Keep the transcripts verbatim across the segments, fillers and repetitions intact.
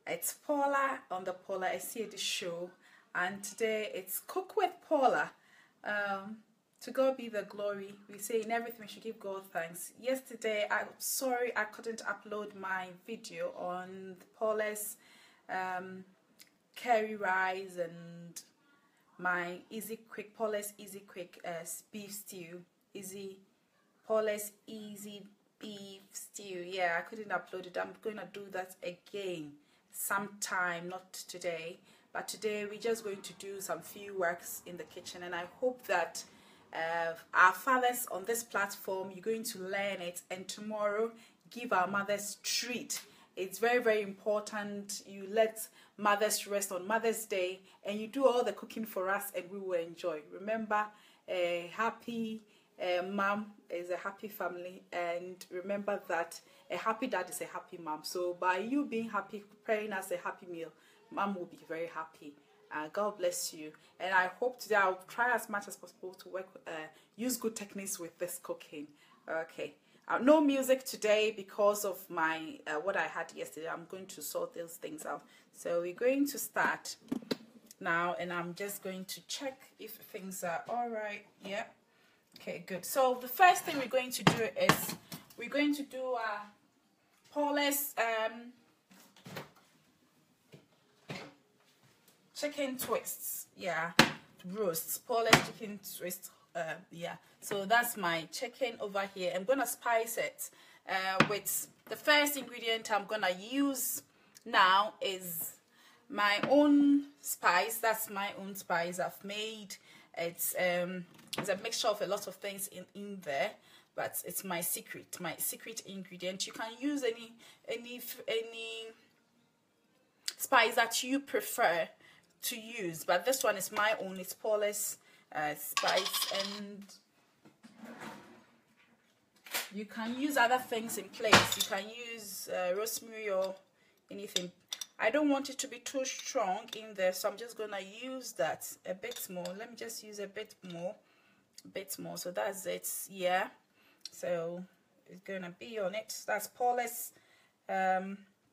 It's Paula on the Paula Asiedu Show, and today it's Cook with Paula. Um, to God be the glory. We say in everything we should give God thanks. Yesterday, I'm sorry I couldn't upload my video on Paula's um, curry rice and my easy quick Paula's easy quick uh, beef stew. Easy Paula's easy beef stew. Yeah, I couldn't upload it. I'm going to do that again sometime, not today, but today we're just going to do some few works in the kitchen, and I hope that uh, our fathers on this platform, you're going to learn it, and tomorrow give our mothers treat. It's very very important you let mothers rest on Mother's Day, and you do all the cooking for us, and we will enjoy. Remember, a happy uh, mom is a happy family, and remember that a happy dad is a happy mom. So by you being happy, preparing us a happy meal, mom will be very happy. Uh, God bless you. And I hope today I'll try as much as possible to work, uh, use good techniques with this cooking. Okay. Uh, no music today because of my uh, what I had yesterday. I'm going to sort those things out. So we're going to start now, and I'm just going to check if things are all right. Yeah. Okay, good. So the first thing we're going to do is we're going to do uh, Paula's um, chicken twists. Yeah, roasts. Paula's chicken twist. Uh, yeah. So that's my chicken over here. I'm gonna spice it uh, with the first ingredient I'm gonna use now is my own spice. That's my own spice I've made. It's um, it's a mixture of a lot of things in in there. But it's my secret, my secret ingredient. You can use any any any spice that you prefer to use, but this one is my own. It's Paula's uh, spice, and you can use other things in place. You can use uh, rosemary or anything. I don't want it to be too strong in there, so I'm just gonna use that a bit more. Let me just use a bit more, a bit more. So that's it. Yeah. So it's gonna be on it. That's Paula's um,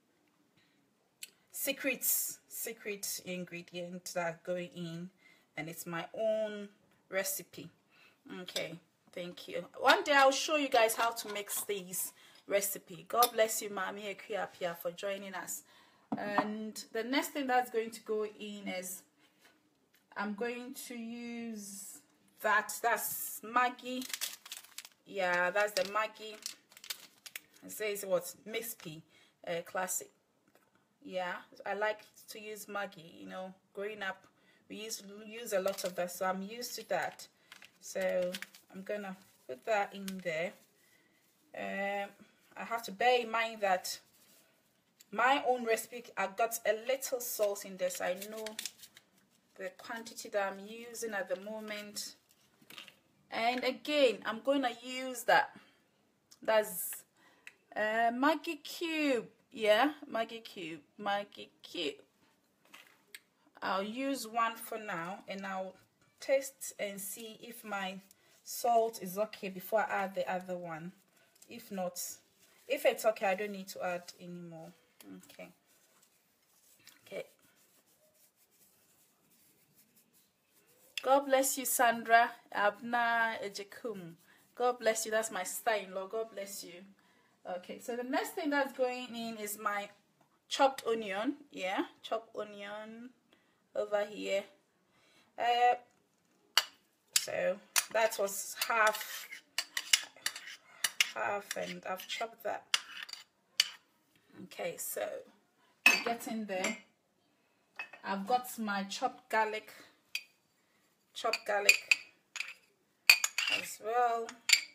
secrets, secret ingredient that going in, and it's my own recipe. Okay, thank you. One day I'll show you guys how to mix these recipe. God bless you, Mami Ekuapia, for joining us. And the next thing that's going to go in is I'm going to use that. That's Maggi. Yeah, that's the Maggi. It says what? Mispi, uh, classic. Yeah, I like to use Maggi. You know, growing up, we used to use a lot of that, so I'm used to that. So I'm gonna put that in there. Um, I have to bear in mind that my own recipe, I've got a little salt in this. I know the quantity that I'm using at the moment. And again, I'm going to use that. That's uh, Maggi cube. Yeah, Maggi cube. Maggi cube. I'll use one for now, and I'll taste and see if my salt is okay before I add the other one. If not, if it's okay, I don't need to add anymore. Okay. Okay. God bless you, Sandra Abna Ejekum. God bless you. That's my sister-in-law. God bless you. Okay, so the next thing that's going in is my chopped onion. Yeah, chopped onion over here. Uh, so that was half, half, and I've chopped that. Okay, so to get in there, I've got my chopped garlic. Chopped garlic as well.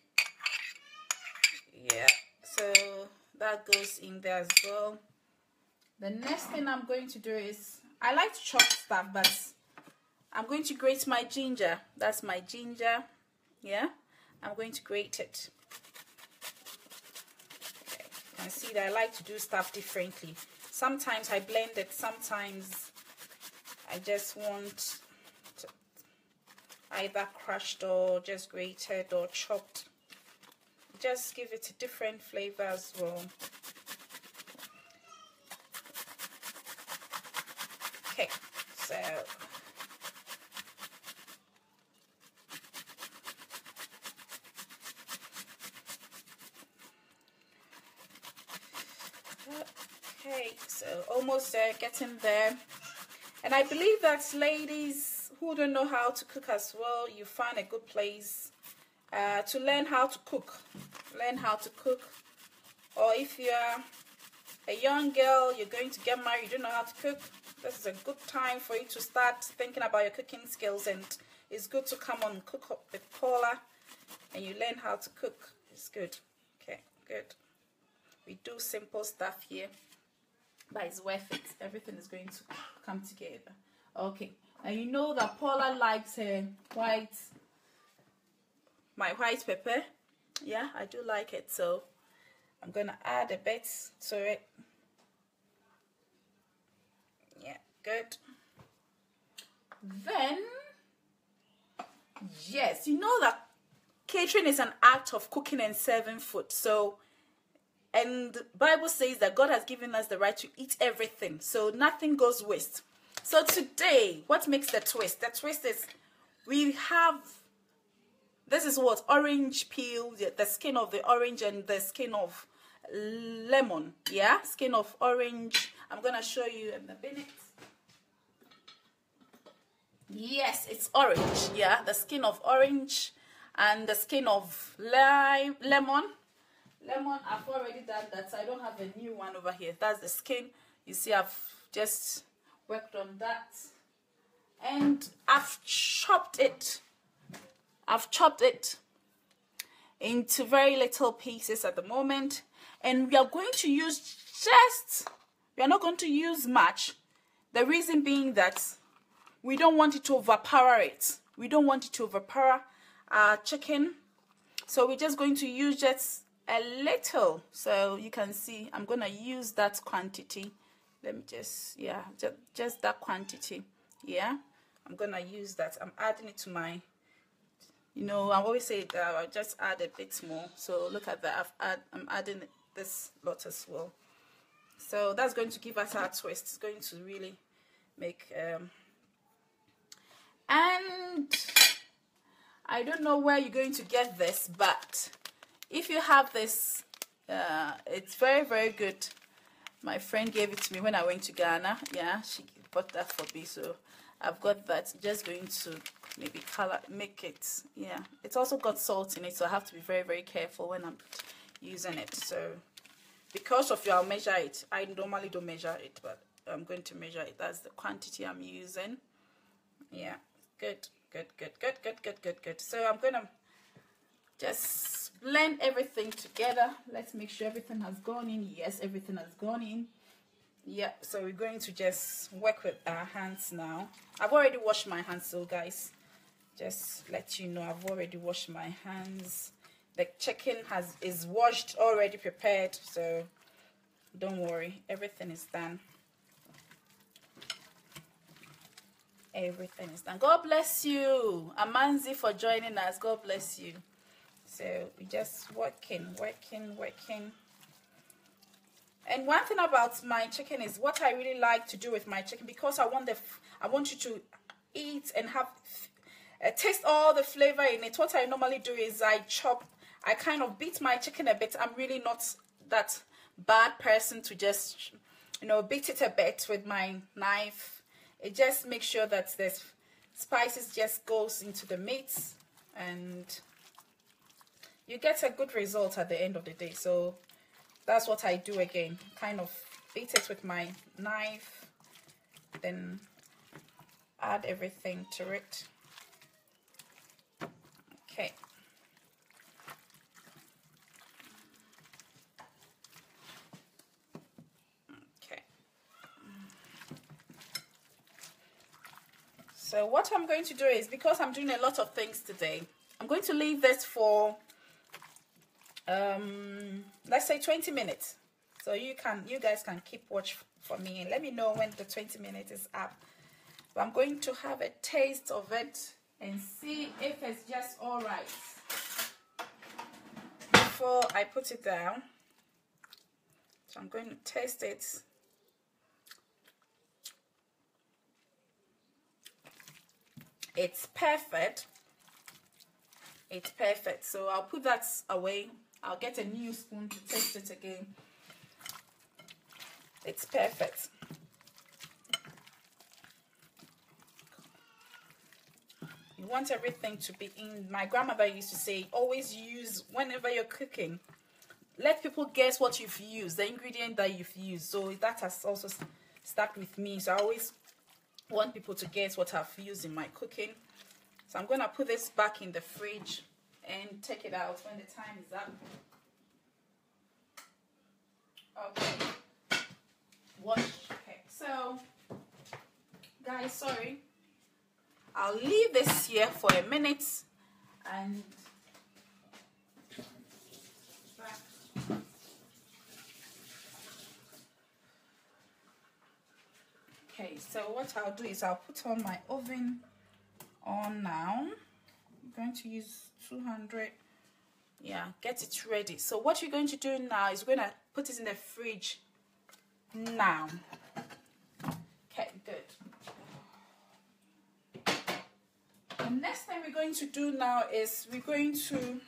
Yeah, so that goes in there as well. The next thing I'm going to do is, I like to chop stuff, but I'm going to grate my ginger. That's my ginger. Yeah, I'm going to grate it. Okay. You can see that I like to do stuff differently. Sometimes I blend it, sometimes I just want either crushed or just grated or chopped. Just give it a different flavor as well. Okay, so okay, so almost there, getting there. And I believe that ladies who don't know how to cook as well, you find a good place uh, to learn how to cook. Learn how to cook. Or if you're a young girl, you're going to get married, you don't know how to cook, this is a good time for you to start thinking about your cooking skills. And it's good to come on Cook Up with Paula and you learn how to cook. It's good. Okay, good. We do simple stuff here, but it's worth it. Everything is going to come together. Okay, and you know that Paula likes her white, my white pepper. Yeah, I do like it, so I'm gonna add a bit to it. Yeah, good. Then, yes, you know that catering is an act of cooking and serving food. So, and the Bible says that God has given us the right to eat everything. So nothing goes waste. So today, what makes the twist? The twist is we have, this is what, orange peel, the skin of the orange and the skin of lemon. Yeah, skin of orange. I'm going to show you in a minute. Yes, it's orange. Yeah, the skin of orange and the skin of lime, lemon. Lemon, I've already done that, so I don't have a new one over here. That's the skin. You see, I've just worked on that. And I've chopped it. I've chopped it into very little pieces at the moment. And we are going to use just, we are not going to use much. The reason being that we don't want it to evaporate. We don't want it to evaporate our chicken. So we're just going to use just a little. So you can see I'm going to use that quantity. Let me just, yeah, just, just that quantity. Yeah, I'm going to use that. I'm adding it to my, you know, I always say that I'll just add a bit more. So look at that. I've add, I'm adding this lot as well. So that's going to give us our twist. It's going to really make... Um, and I don't know where you're going to get this, but if you have this, uh, it's very, very good. My friend gave it to me when I went to Ghana. Yeah, she bought that for me, so I've got that. Just going to maybe color, make it. Yeah, it's also got salt in it, so I have to be very, very careful when I'm using it. So because of you, I'll measure it. I normally don't measure it, but I'm going to measure it. That's the quantity I'm using. Yeah, good, good, good, good, good, good, good, good. So I'm gonna just blend everything together. Let's make sure everything has gone in. Yes, everything has gone in. Yeah, so we're going to just work with our hands now. I've already washed my hands, so guys, just let you know I've already washed my hands. The chicken has is washed, already prepared, so don't worry, everything is done. Everything is done. God bless you, Amanzi, for joining us. God bless you. So we just working, working, working. And one thing about my chicken is what I really like to do with my chicken, because I want the I want you to eat and have uh, taste all the flavor in it. What I normally do is I chop. I kind of beat my chicken a bit. I'm really not that bad person to just, you know, beat it a bit with my knife. It just makes sure that the spices just goes into the meat and you get a good result at the end of the day. So that's what I do again. Kind of beat it with my knife, then add everything to it. Okay. So what I'm going to do is, because I'm doing a lot of things today, I'm going to leave this for, um, let's say twenty minutes. So you can, you guys can keep watch for me and let me know when the twenty minutes is up. But I'm going to have a taste of it and see if it's just all right before I put it down. So I'm going to taste it. it's perfect. It's perfect. So I'll put that away. I'll get a new spoon to taste it again. It's perfect. You want everything to be in. My grandmother used to say, always use, whenever you're cooking, let people guess what you've used, the ingredient that you've used. So that has also stuck with me. So I always want people to guess what I've used in my cooking. So I'm going to put this back in the fridge and take it out when the time is up. Okay. Wash. Okay. So, guys, sorry. I'll leave this here for a minute and okay, so what I'll do is I'll put on my oven on now. I'm going to use two hundred. Yeah, get it ready. So what you're going to do now is we're going to put it in the fridge now. Okay, good. The next thing we're going to do now is we're going to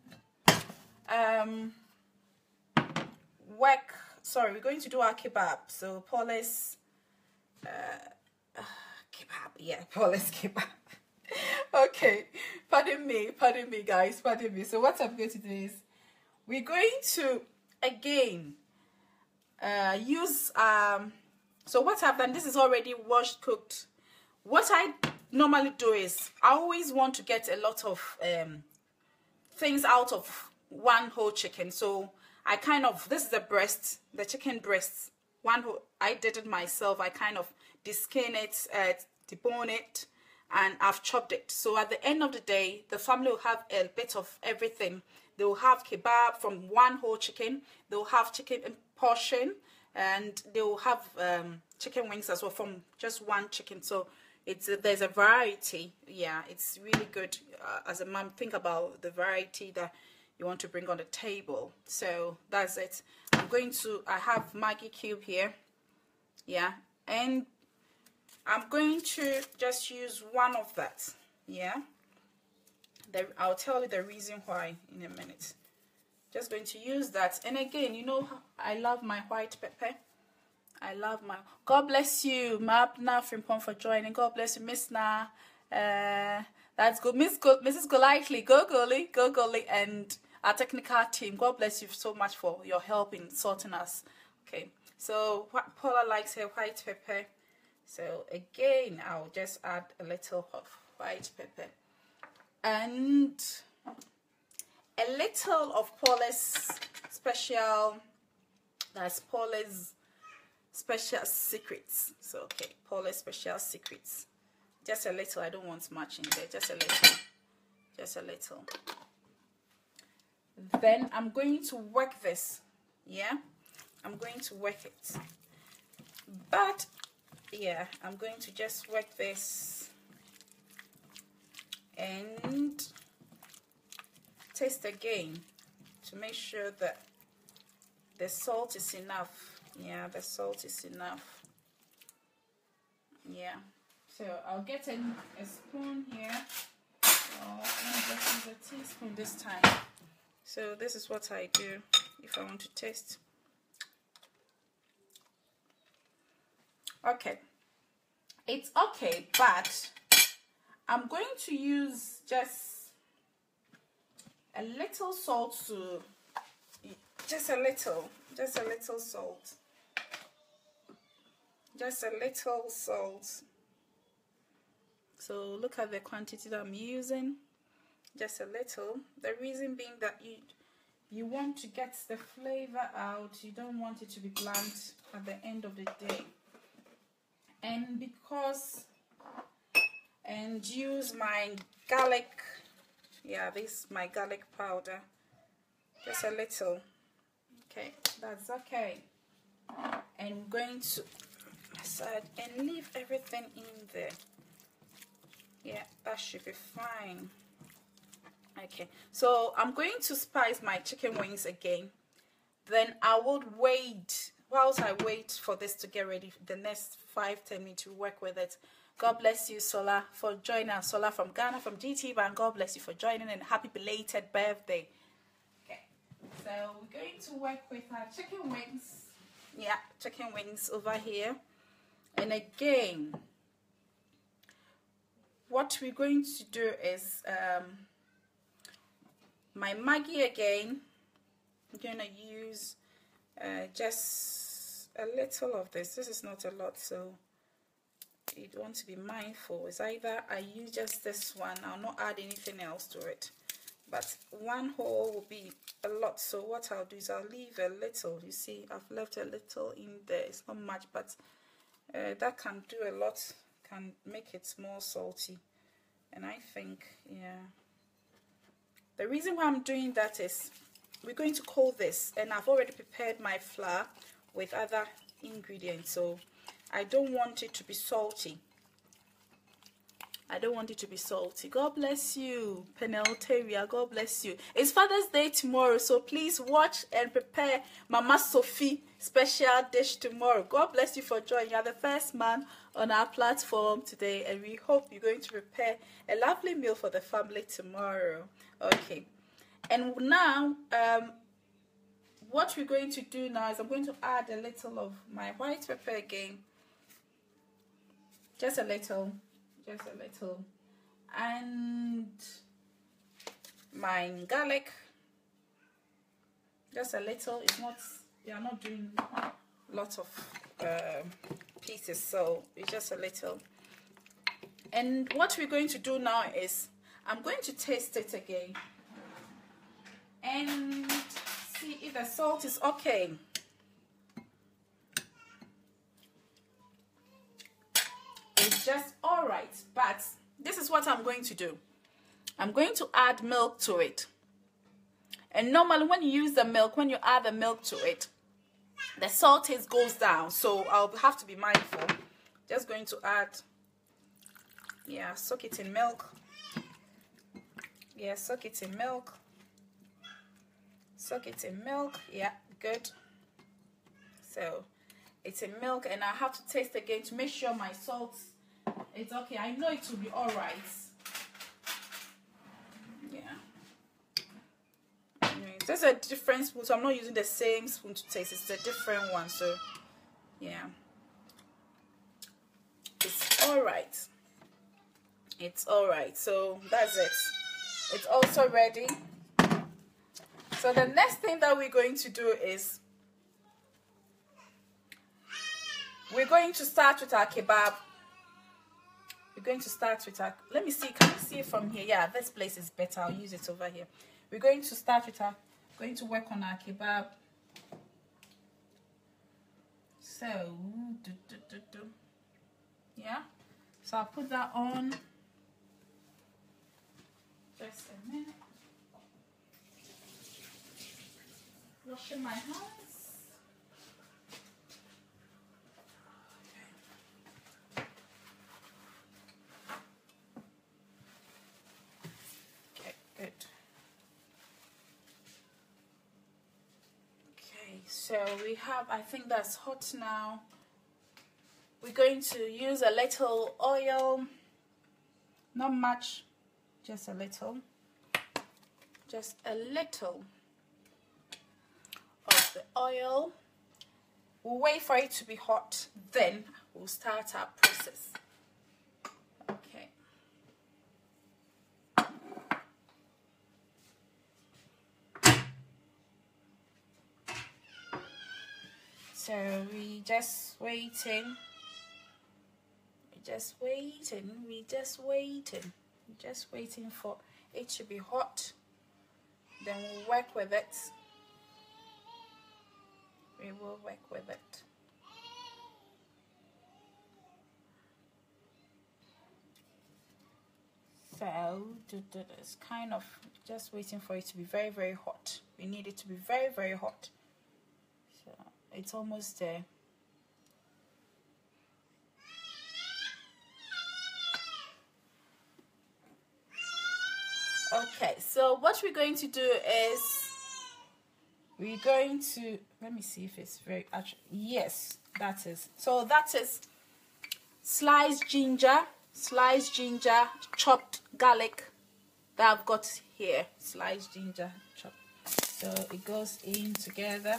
um work, sorry, we're going to do our kebab. So Paula's uh, uh kebab, yeah, Paula's kebab. Okay, pardon me, pardon me guys, pardon me. So what I'm going to do is we're going to again uh use um so what I've done, this is already washed, cooked. What I normally do is I always want to get a lot of um things out of one whole chicken. So I kind of, this is the breast, the chicken breast, one whole, I did it myself. I kind of deskin it, uh, debone it, and I've chopped it. So at the end of the day, the family will have a bit of everything. They will have kebab from one whole chicken. They will have chicken in portion, and they will have um, chicken wings as well from just one chicken. So it's a, there's a variety. Yeah, it's really good. Uh, as a mom, think about the variety that you want to bring on the table. So that's it. I'm going to, I have Maggi cube here. Yeah, and I'm going to just use one of that. Yeah, the, I'll tell you the reason why in a minute. Just going to use that. And again, you know, I love my white pepper. I love my, God bless you, Mabna Frimpon, for joining. God bless you, Miss Na. Uh, that's good. Miss Go, Missus Golightly, go Gully, go Gully, and our technical team. God bless you so much for your help in sorting us. Okay, so Paula likes her white pepper. So again, I'll just add a little of white pepper and a little of Paula's special, that's Paula's special secrets. So okay, Paula's special secrets. Just a little, I don't want much in there, just a little, just a little. Then I'm going to work this, yeah, I'm going to work it, but yeah, I'm going to just work this and taste again to make sure that the salt is enough. Yeah, the salt is enough. Yeah, so I'll get in a spoon here. Oh, I'm just use a teaspoon this time. So this is what I do if I want to taste. Okay, it's okay, but I'm going to use just a little salt to, just a little, just a little salt, just a little salt. So look at the quantity that I'm using, just a little. The reason being that you you want to get the flavor out, you don't want it to be bland at the end of the day. And because, and use my garlic, yeah, this is my garlic powder, just a little. Okay, that's okay. And I'm going to massage and leave everything in there. Yeah, that should be fine. Okay, so I'm going to spice my chicken wings again. Then I would wait whilst I wait for this to get ready, the next five ten minutes to work with it. God bless you, Sola, for joining us. Sola from Ghana, from G T Bank. God bless you for joining, and happy belated birthday. Okay, so we're going to work with our chicken wings. Yeah, chicken wings over here. And again, what we're going to do is um, my Maggi again. I'm going to use uh, just a little of this. This is not a lot, so you want to be mindful. It's either I use just this one, I'll not add anything else to it, but one whole will be a lot. So what I'll do is I'll leave a little. You see, I've left a little in there. It's not much, but uh, that can do a lot, can make it more salty. And I think, yeah, the reason why I'm doing that is we're going to cool this, and I've already prepared my flour with other ingredients, so I don't want it to be salty. I don't want it to be salty. God bless you, Penelteria. God bless you. It's Father's Day tomorrow, so please watch and prepare Mama Sophie special dish tomorrow. God bless you for joining. You're the first man on our platform today, and we hope you're going to prepare a lovely meal for the family tomorrow. Okay. And now, um, what we're going to do now is I'm going to add a little of my white pepper again. Just a little, just a little, and my garlic, just a little. It's not, we are not doing lots of uh, pieces, so it's just a little. And what we're going to do now is I'm going to taste it again and see if the salt is okay. It's just all right, but this is what I'm going to do. I'm going to add milk to it. And normally when you use the milk, when you add the milk to it, the salt taste goes down. So I'll have to be mindful. Just going to add, yeah, soak it in milk. Yeah, soak it in milk. Soak it in milk. Yeah, good. So it's in milk, and I have to taste again to make sure my salt is okay. I know it will be all right. Yeah. There's a different spoon, so I'm not using the same spoon to taste. It's a different one, so yeah. It's all right. It's all right. So that's it. It's also ready. So the next thing that we're going to do is we're going to start with our kebab. We're going to start with our, let me see, can you see it from here? Yeah, this place is better. I'll use it over here. We're going to start with our, going to work on our kebab. So, do, do, do, do. Yeah. So I'll put that on. Just a minute. Washing my hands. Okay, good. Okay, so we have, I think that's hot now. We're going to use a little oil, not much, just a little, just a little of the oil. We'll wait for it to be hot, then we'll start our process. Okay. So we just waiting. Just waiting, we just waiting, just waiting for it to be hot. Then we'll work with it. We will work with it. So it's kind of just waiting for it to be very, very hot. We need it to be very, very hot. So it's almost there. Okay, so what we're going to do is we're going to, let me see if it's very actually, yes, that is. So that is sliced ginger, sliced ginger, chopped garlic that I've got here. Sliced ginger, chopped. So it goes in together.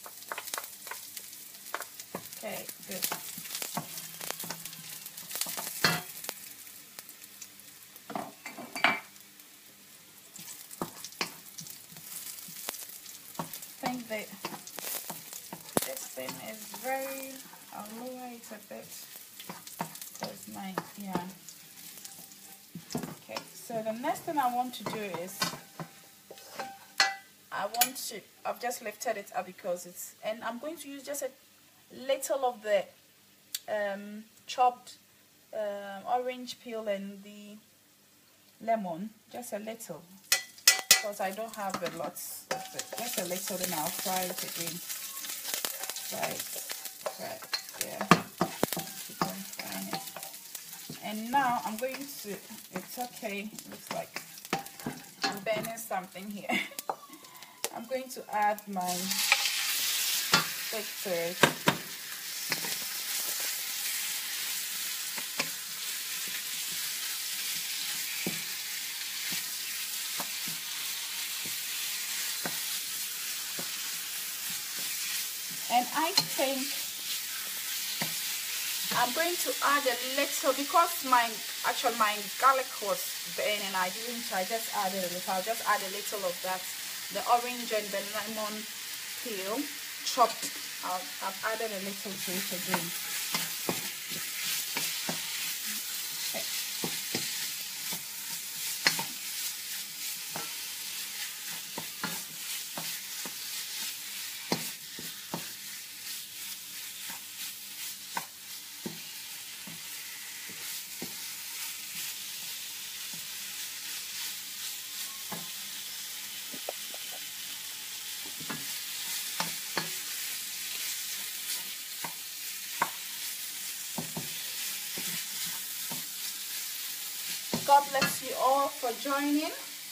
Okay, good. I think that this thing is very, I'll lower it a bit because my, yeah. Okay, so the next thing I want to do is, I want to, I've just lifted it up because it's, and I'm going to use just a little of the um, chopped um, orange peel and the lemon, just a little, because I don't have a lot of it. Just a little, then I'll fry it again. Right, right, yeah. Keep on frying it. And now I'm going to, it's okay, looks like I'm burning something here. I'm going to add my pictures. And I think I'm going to add a little, because my actually my garlic was burning, I didn't, I just added a little. I'll just add a little of that, the orange and the lemon peel chopped. I'll, I've added a little to it again. Okay. God bless you all for joining.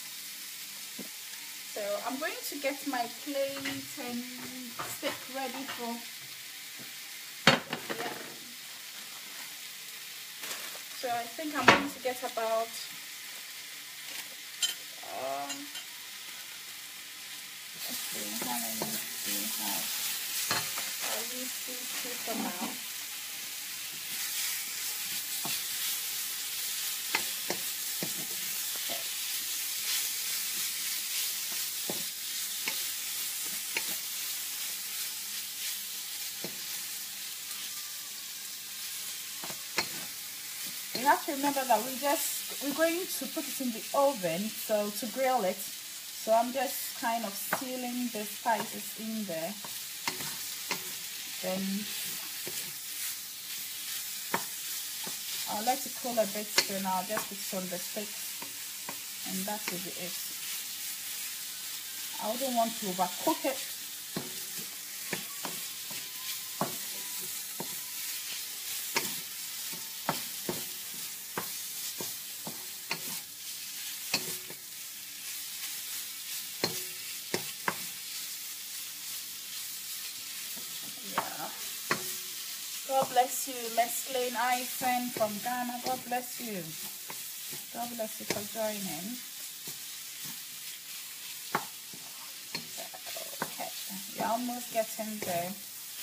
So I'm going to get my plate and stick ready for, yeah. So I think I'm going to get about um, let's see, how many do we have? I'll use these two for now. You have to remember that we just, we're going to put it in the oven, so to grill it. So I'm just kind of sealing the spices in there. Then I'll let it cool a bit, then I'll just put it on the stick, and that will be it. I wouldn't want to overcook it. God bless you, Mescaline Isen from Ghana. God bless you. God bless you for joining. Okay, you're almost getting there.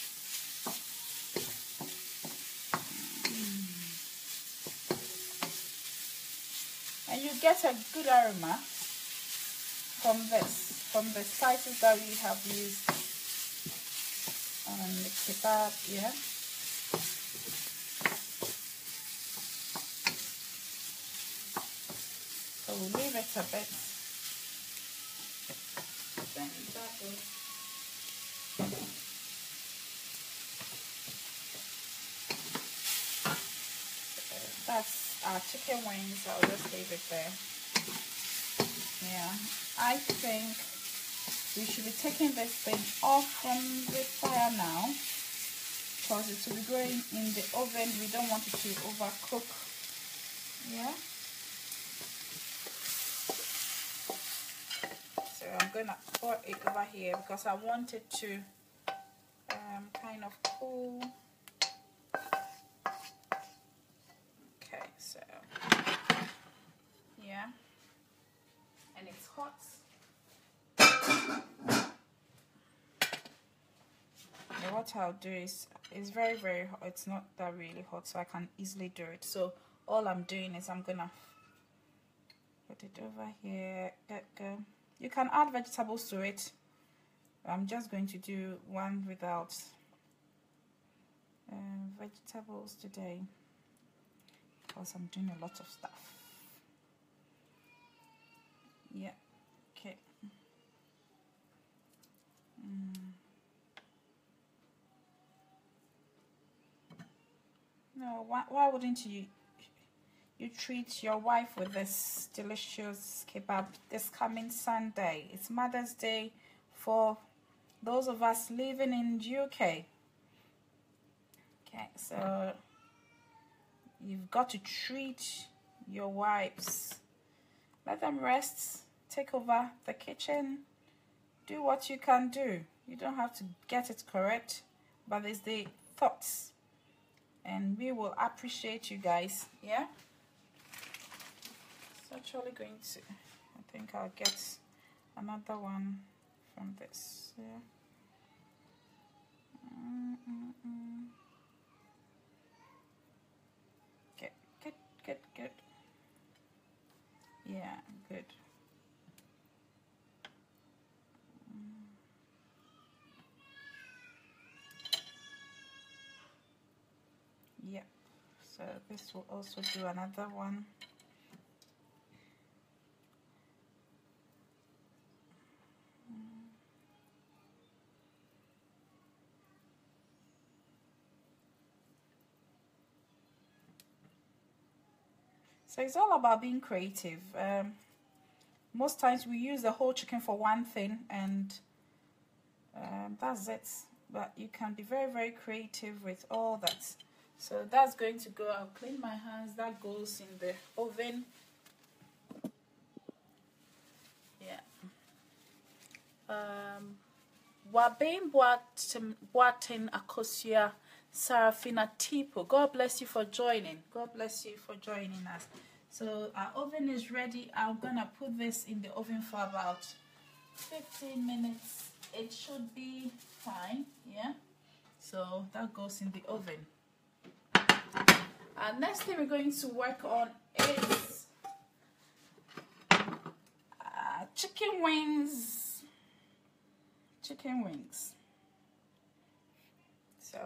And you get a good aroma from this, from the spices that we have used on the kebab, yeah. So we'll leave it a bit. Then that will, that's our chicken wings. I'll just leave it there. Yeah, I think we should be taking this thing off from the fire now, because it will be going in the oven. We don't want it to overcook. Yeah. So I'm gonna pour it over here because I want it to um, kind of cool. Okay, so yeah, and it's hot. Yeah, what I'll do is it's very very hot. It's not that really hot, so I can easily do it. So all I'm doing is I'm gonna put it over here. Get go. You can add vegetables to it. I'm just going to do one without uh, vegetables today because I'm doing a lot of stuff. Yeah, okay. Mm. No, why, why wouldn't you you treat your wife with this delicious kebab this coming Sunday? It's Mother's Day for those of us living in U K. Okay, so you've got to treat your wives. Let them rest, take over the kitchen, do what you can do. You don't have to get it correct, but it's the thoughts. And we will appreciate you guys, yeah? It's actually going to, I think I'll get another one from this, yeah. Mm -mm -mm. Good, good, good, good. Yeah, good. Mm. Yeah, so this will also do another one. So it's all about being creative. Um, most times we use the whole chicken for one thing and um, that's it. But you can be very, very creative with all that. So that's going to go. I'll clean my hands. That goes in the oven. Yeah. Um, Wabin Boatin Akosia Sarafina Tipo. God bless you for joining. God bless you for joining us. So our oven is ready. I'm gonna put this in the oven for about fifteen minutes. It should be fine. Yeah. So that goes in the oven. Uh, next thing we're going to work on is uh, chicken wings. Chicken wings. So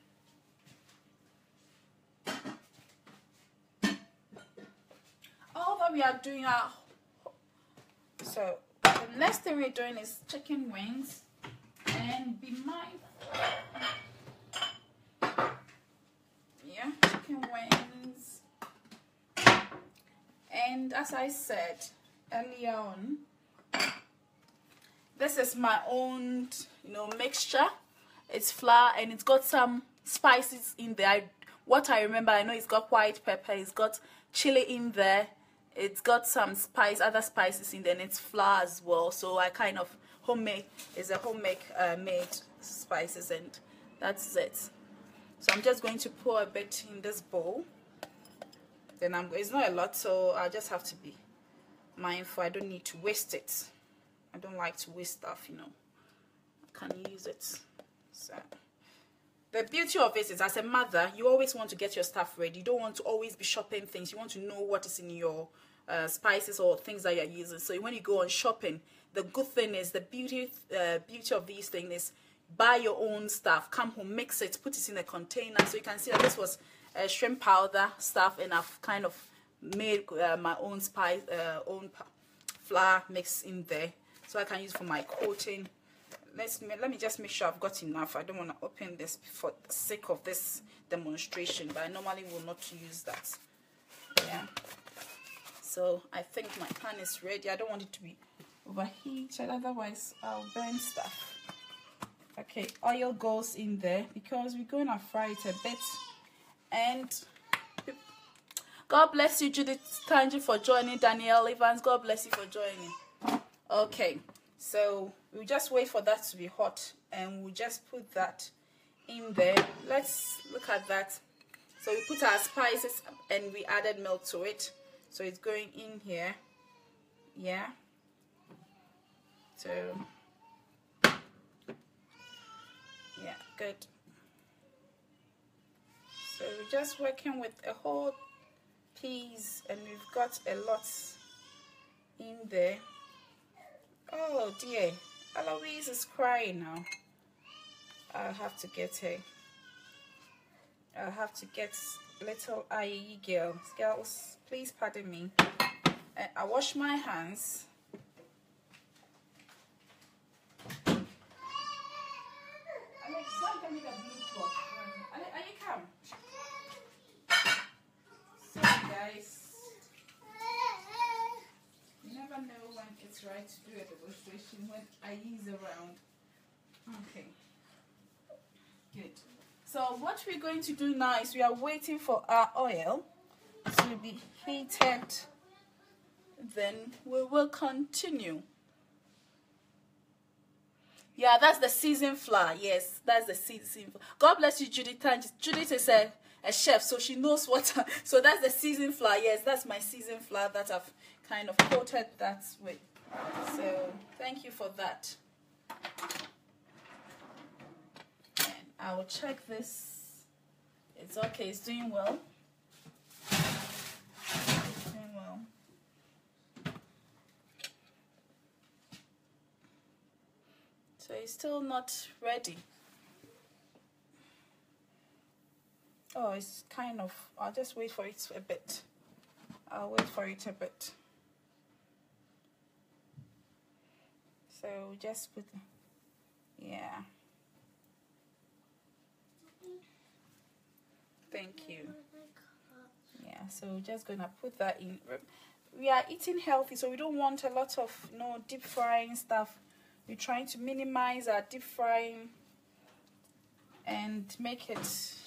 all that we are doing are so the next thing we're doing is chicken wings, and be mindful. Yeah, chicken wings. And as I said earlier on, this is my own, you know, mixture. It's flour and it's got some spices in there. I, what I remember, I know it's got white pepper, it's got chili in there, it's got some spice, other spices in there, and it's flour as well. So I kind of homemade, it's a homemade uh, made spices, and that's it. So I'm just going to pour a bit in this bowl. Then I'm, it's not a lot, so I just have to be mindful. I don't need to waste it. I don't like to waste stuff, you know. I can use it. So the beauty of it is, as a mother, you always want to get your stuff ready. You don't want to always be shopping things. You want to know what is in your uh, spices or things that you're using. So when you go on shopping, the good thing is, the beauty uh, beauty of these things is, buy your own stuff, come home, mix it, put it in a container. So you can see that this was uh, shrimp powder stuff, and I've kind of made uh, my own spice, uh, own flour mix in there, so I can use for my coating. Let's let me just make sure I've got enough. I don't want to open this for the sake of this demonstration, but I normally will not use that. Yeah. So I think my pan is ready. I don't want it to be overheated, otherwise I'll burn stuff. Okay, oil goes in there because we're going to fry it a bit. And God bless you, Judith. Thank you for joining. Danielle Evans, God bless you for joining. Okay, So we'll just wait for that to be hot, and we'll just put that in there. Let's look at that. So we put our spices and we added milk to it, so it's going in here. Yeah, so yeah, good. So we're just working with a whole piece, and we've got a lot in there. Oh dear, Eloise is crying now. I'll have to get her. I'll have to get little I E girls. Girls, please pardon me. And I wash my hands. Alex, don't give me the blue cloth. Alex, are you come? So guys, you never know when it's right to do a demonstration when I use around. Okay, good. So what we're going to do now is we are waiting for our oil to be heated. Then we will continue. Yeah, that's the seasoned flour. Yes, that's the seasoned flour. God bless you, Judith. Judith is a, a chef, so she knows what. So that's the seasoned flour. Yes, that's my seasoned flour that I've kind of coated that with. So thank you for that. And I will check this. It's okay. It's doing well. It's doing well. So it's still not ready. Oh, it's kind of, I'll just wait for it a bit. I'll wait for it a bit. So just put, yeah. Thank you. Yeah, so we're just gonna put that in. We are eating healthy, so we don't want a lot of, you know, deep frying stuff. We're trying to minimize our deep frying and make it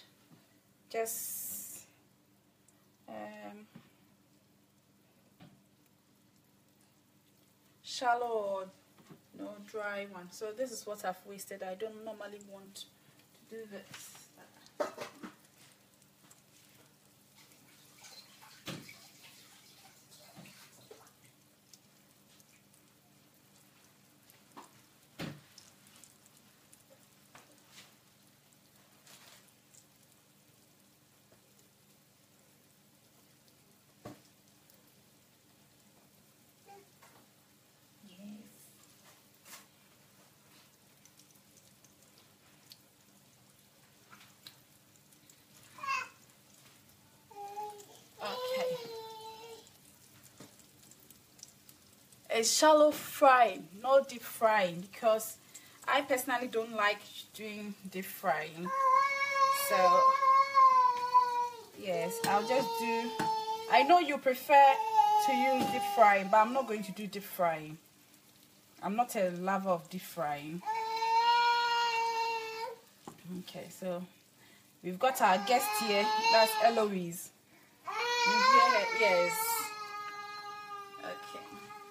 just um, shallow or no dry one. So this is what I've wasted. I don't normally want to do this. It's shallow frying, not deep frying, because I personally don't like doing deep frying. So yes, I'll just do, I know you prefer to use deep frying, but I'm not going to do deep frying. I'm not a lover of deep frying. Okay, so we've got our guest here. That's Eloise. You hear her? Yes. Okay.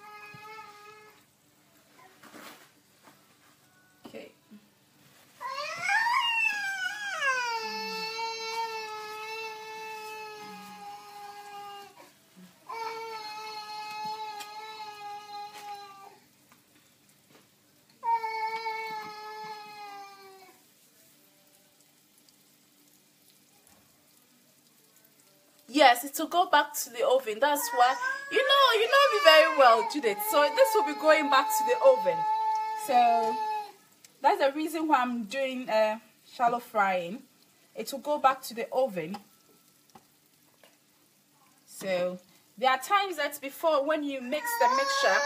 Okay. Yes, it will go back to the oven. That's why, you know, you know me very well, Judith. So this will be going back to the oven. So that's the reason why I'm doing uh, shallow frying. It will go back to the oven. So there are times that before, when you mix the mixture,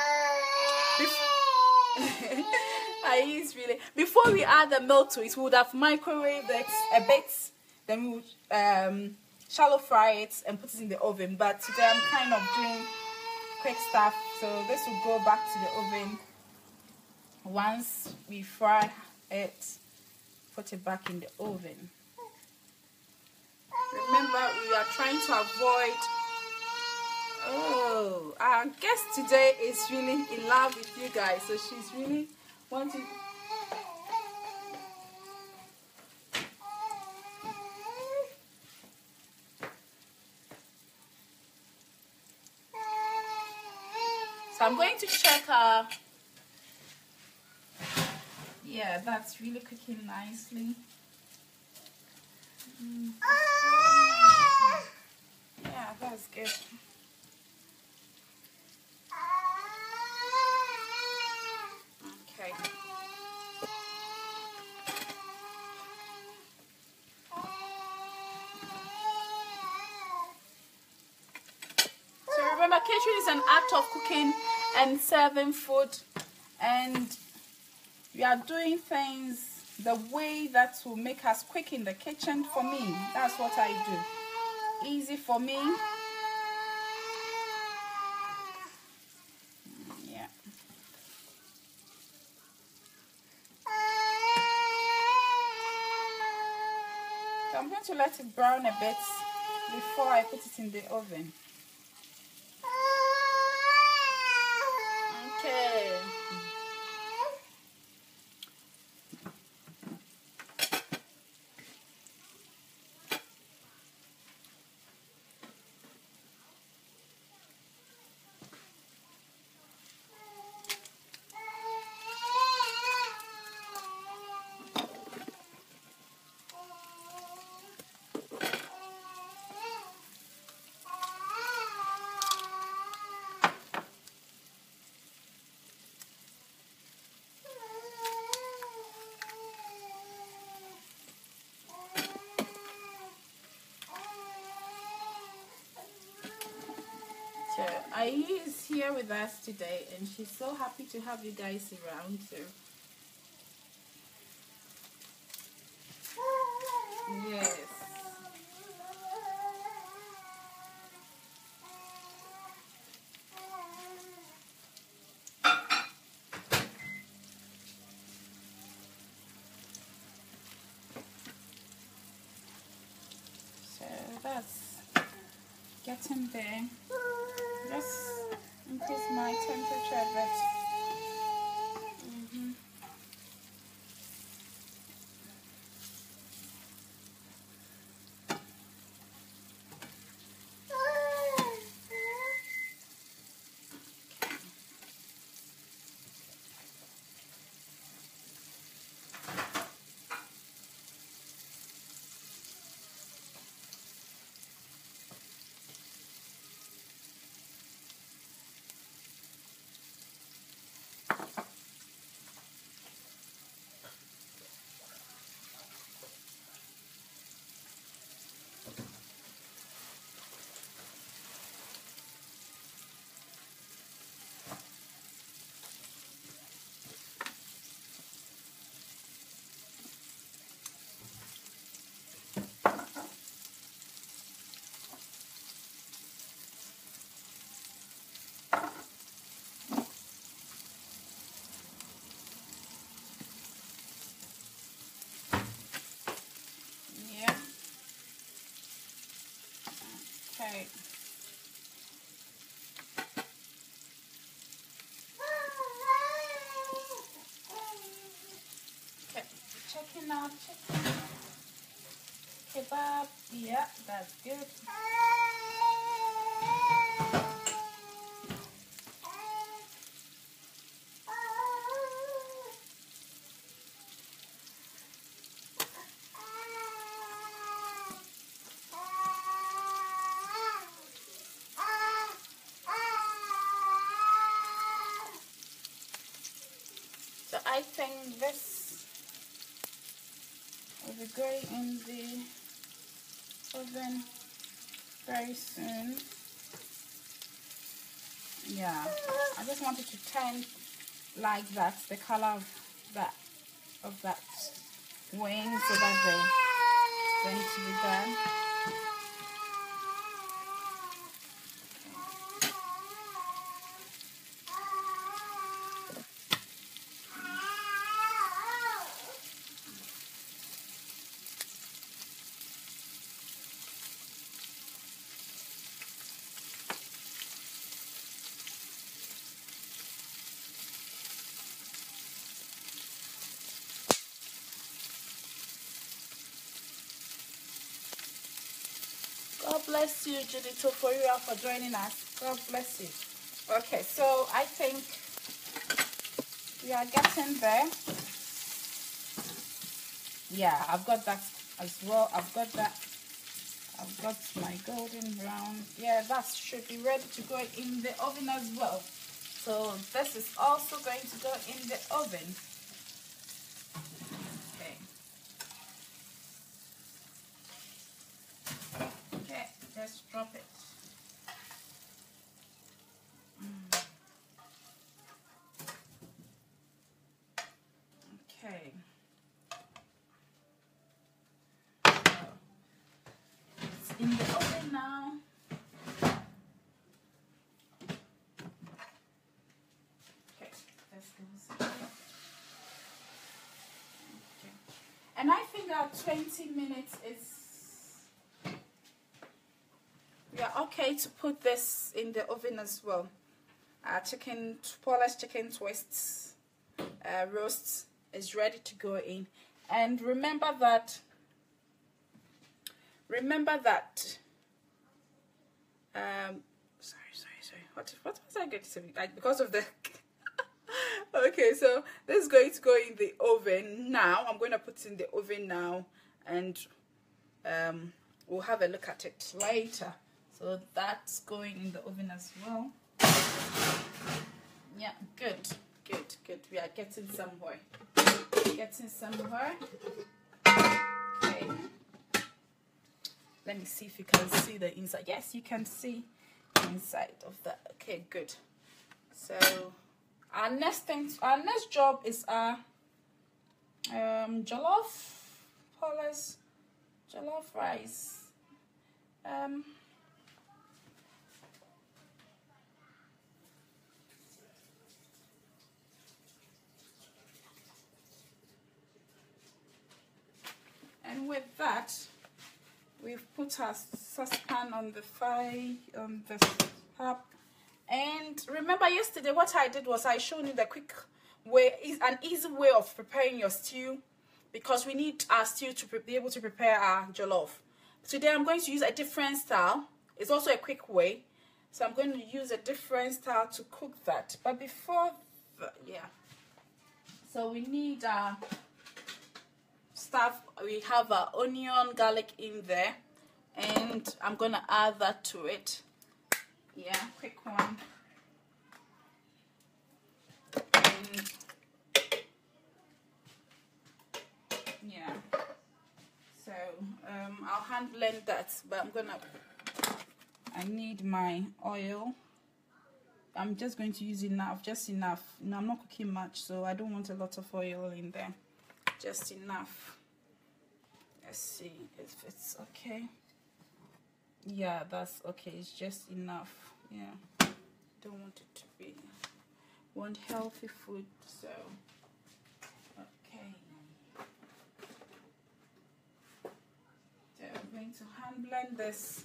before, I use really, before we add the milk to it, we would have microwaved it a bit. Then we would um, shallow fry it and put it in the oven. But today I'm kind of doing quick stuff, so this will go back to the oven. Once we fry it, put it back in the oven. Remember, we are trying to avoid Oh, our guest today is really in love with you guys, so she's really wanting. So I'm going to check her. Yeah, that's really cooking nicely. Mm, yeah, that's good. Okay. So remember, catering is an act of cooking and serving food, and we are doing things the way that will make us quick in the kitchen. For me, that's what I do. Easy for me. Yeah. So I'm going to let it brown a bit before I put it in the oven. Okay. So Ayi is here with us today, and she's so happy to have you guys around. So yes. So that's getting there. Just increase my temperature a bit. Mm-hmm. Yeah. Okay. Okay. Checking out chicken. Kebab. Yeah, that's good. So I think this will be going in the oven very soon. Yeah, I just wanted to turn like that, the color of that of that wing, so that they're going to be done. bless you, Judith Oforia, for joining us. God bless you. Okay, so I think we are getting there. Yeah, I've got that as well. I've got that. I've got my golden brown. Yeah, that should be ready to go in the oven as well. So this is also going to go in the oven. Okay. Okay, let's drop it. Mm. Okay. In the oven now. Okay, let's go. Okay. And I think our twenty minutes is, we are okay to put this in the oven as well. Our chicken, Paula's chicken twists, uh, roast is ready to go in. And remember that Remember that, um, sorry, sorry, sorry, what, what was I going to say? Like, because of the, okay, so this is going to go in the oven now. I'm going to put it in the oven now, and um, we'll have a look at it later. So that's going in the oven as well. Yeah, good, good, good. We are getting somewhere. Getting somewhere. Okay. Let me see if you can see the inside. Yes, you can see the inside of that. Okay, good. So our next thing, our next job is our um, jollof, Paula's jollof rice. Um, and with that, we've put our saucepan on the fire, on the top. And remember yesterday what I did was I showed you the quick way, is an easy way of preparing your stew, because we need our stew to be able to prepare our jollof. Today I'm going to use a different style. It's also a quick way. So I'm going to use a different style to cook that. But before, the, yeah. So we need our stuff. We have our onion, garlic in there, and I'm gonna add that to it. Yeah, quick one. And yeah, so um, I'll hand blend that, but I'm gonna, I need my oil. I'm just going to use enough, just enough. No, I'm not cooking much, so I don't want a lot of oil in there. Just enough. Let's see if it's okay. Yeah, that's okay. It's just enough. Yeah, don't want it to be, want healthy food, so okay. So I'm going to hand blend this.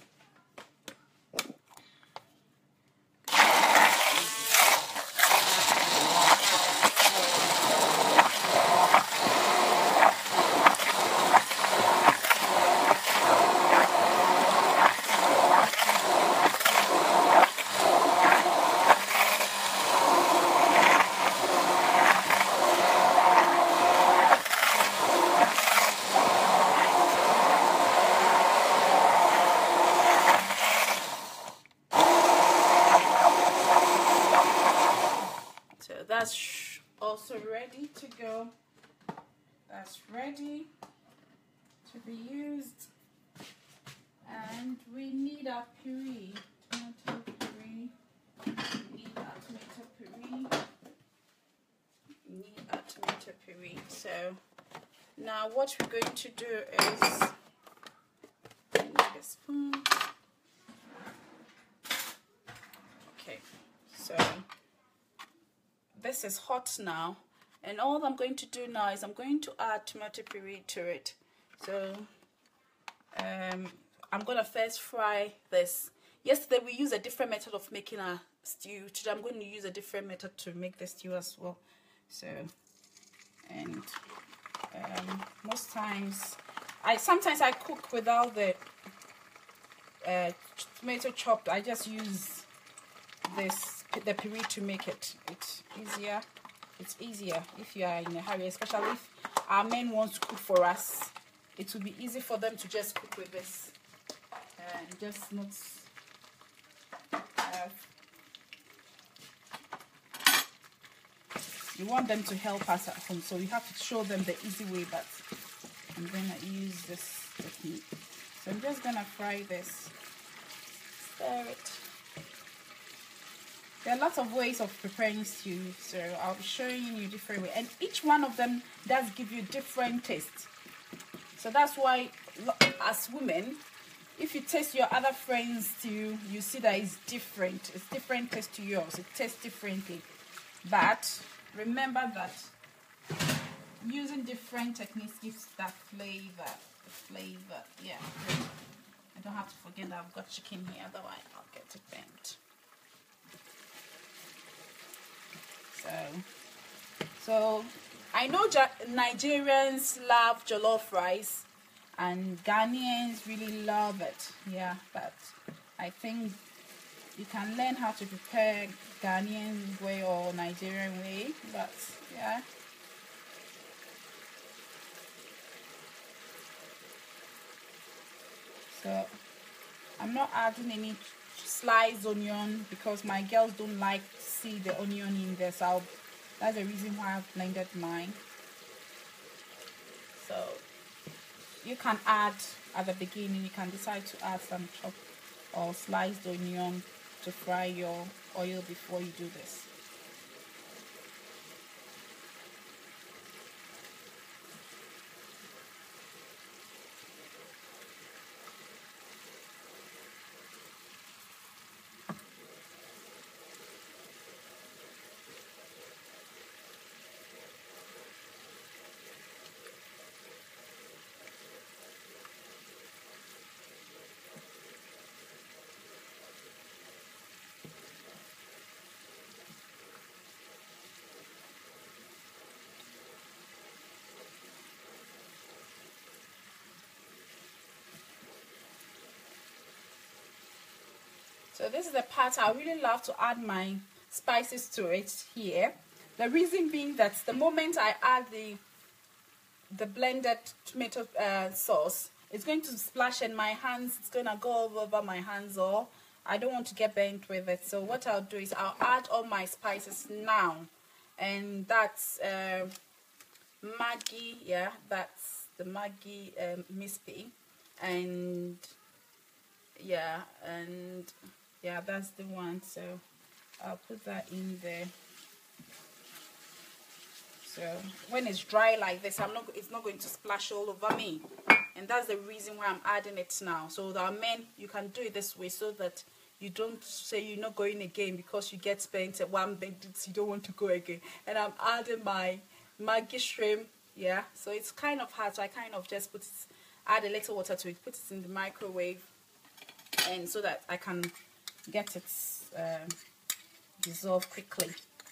That's also ready to go. That's ready to be used. And we need our puree, tomato puree. We need our tomato puree. We need our tomato puree. So now what we're going to do is, I need a spoon. Okay, so this is hot now, and all I'm going to do now is I'm going to add tomato puree to it. So um, I'm gonna first fry this. Yesterday we used a different method of making our stew. Today I'm going to use a different method to make the stew as well. So, and um, most times I sometimes I cook without the uh, tomato chopped. I just use this the puree to make it. It's easier. It's easier if you are in a hurry, especially if our men want to cook for us. It will be easy for them to just cook with this and just not have. You want them to help us at home, so we have to show them the easy way. But I'm gonna use this technique. So I'm just gonna fry this. Stir it. There are lots of ways of preparing stew, so I'll be showing you different ways, and each one of them does give you different taste. So that's why, as women, if you taste your other friends stew, you see that it's different. It's different taste to yours. It tastes differently. But remember that using different techniques gives that flavor. The flavor, yeah. I don't have to forget that I've got chicken here, otherwise I'll get it burnt. So, so I know Nigerians love jollof rice and Ghanaians really love it. Yeah, but I think you can learn how to prepare Ghanaian way or Nigerian way. But yeah. So I'm not adding any sliced onion because my girls don't like to see the onion in there, so I'll, that's the reason why I've blended mine. So you can add at the beginning, you can decide to add some chopped or sliced onion to fry your oil before you do this. So this is the part I really love to add my spices to it here. The reason being that the moment I add the the blended tomato uh, sauce, it's going to splash in my hands. It's going to go all over my hands, or I don't want to get burnt with it. So what I'll do is I'll add all my spices now, and that's uh, Maggi. Yeah, that's the Maggi um, Mispi, and yeah, and yeah, that's the one. So I'll put that in there. So when it's dry like this, I'm not it's not going to splash all over me, and that's the reason why I'm adding it now. So that men, you can do it this way so that you don't say you're not going again because you get spent at one bit, you don't want to go again. And I'm adding my Maggi shrimp. Yeah, so it's kind of hard, so I kind of just put it, add a little water to it, put it in the microwave, and so that I can get it uh, dissolved quickly.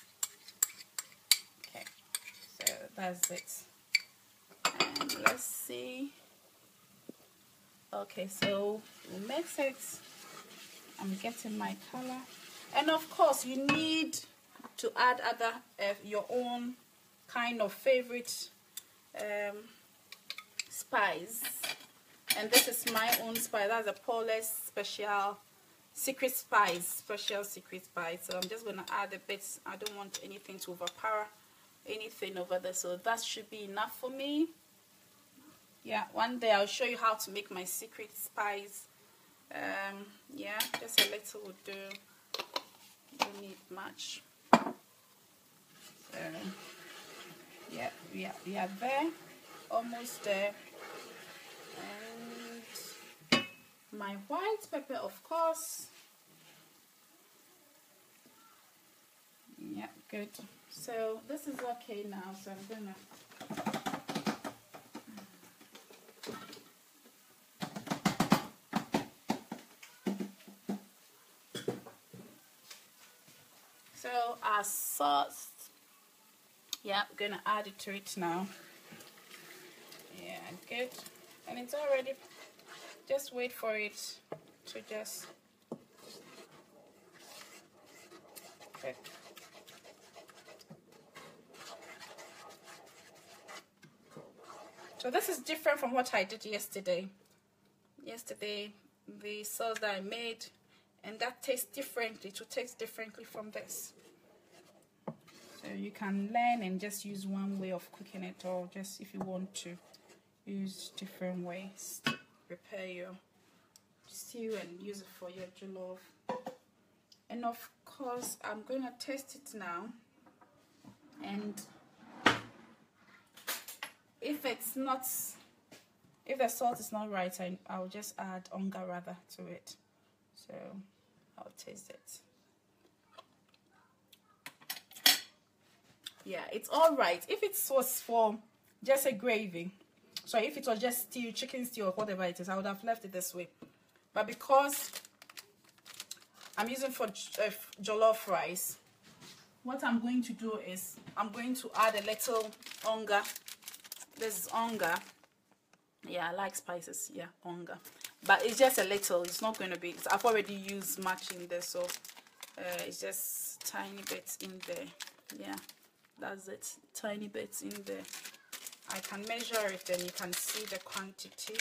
Okay, so that's it. And let's see. Okay, so we'll mix it. I'm getting my color, and of course you need to add other uh, your own kind of favorite um, spice, and this is my own spice. That's a Paula special secret spice, special secret spice. So I'm just gonna add a bit. I don't want anything to overpower anything over there, so that should be enough for me. Yeah, one day I'll show you how to make my secret spice. Um, yeah, just a little will do. Don't need much. So, yeah, yeah, we are there, almost there. And my white pepper, of course. Yeah, good. So this is okay now. So I'm gonna. So our sauce, yeah, we're gonna add it to it now. Yeah, good. And it's already, just wait for it to just cook. So this is different from what I did yesterday. Yesterday, the sauce that I made, and that tastes differently. It will taste differently from this. So you can learn and just use one way of cooking it, or just if you want to use different ways to prepare your stew and use it for your jollof. And of course, I'm going to taste it now. And if it's not, if the salt is not right, I, I'll just add onga rather to it. So I'll taste it. Yeah, it's all right. If it was for just a gravy, so if it was just stew, chicken stew or whatever it is, I would have left it this way. But because I'm using for uh, jollof rice, what I'm going to do is I'm going to add a little onga. This is onga. Yeah, I like spices. Yeah, onga. But it's just a little. It's not going to be. I've already used much in there, so uh, it's just tiny bits in there. Yeah, that's it. Tiny bits in there. I can measure it, and you can see the quantity.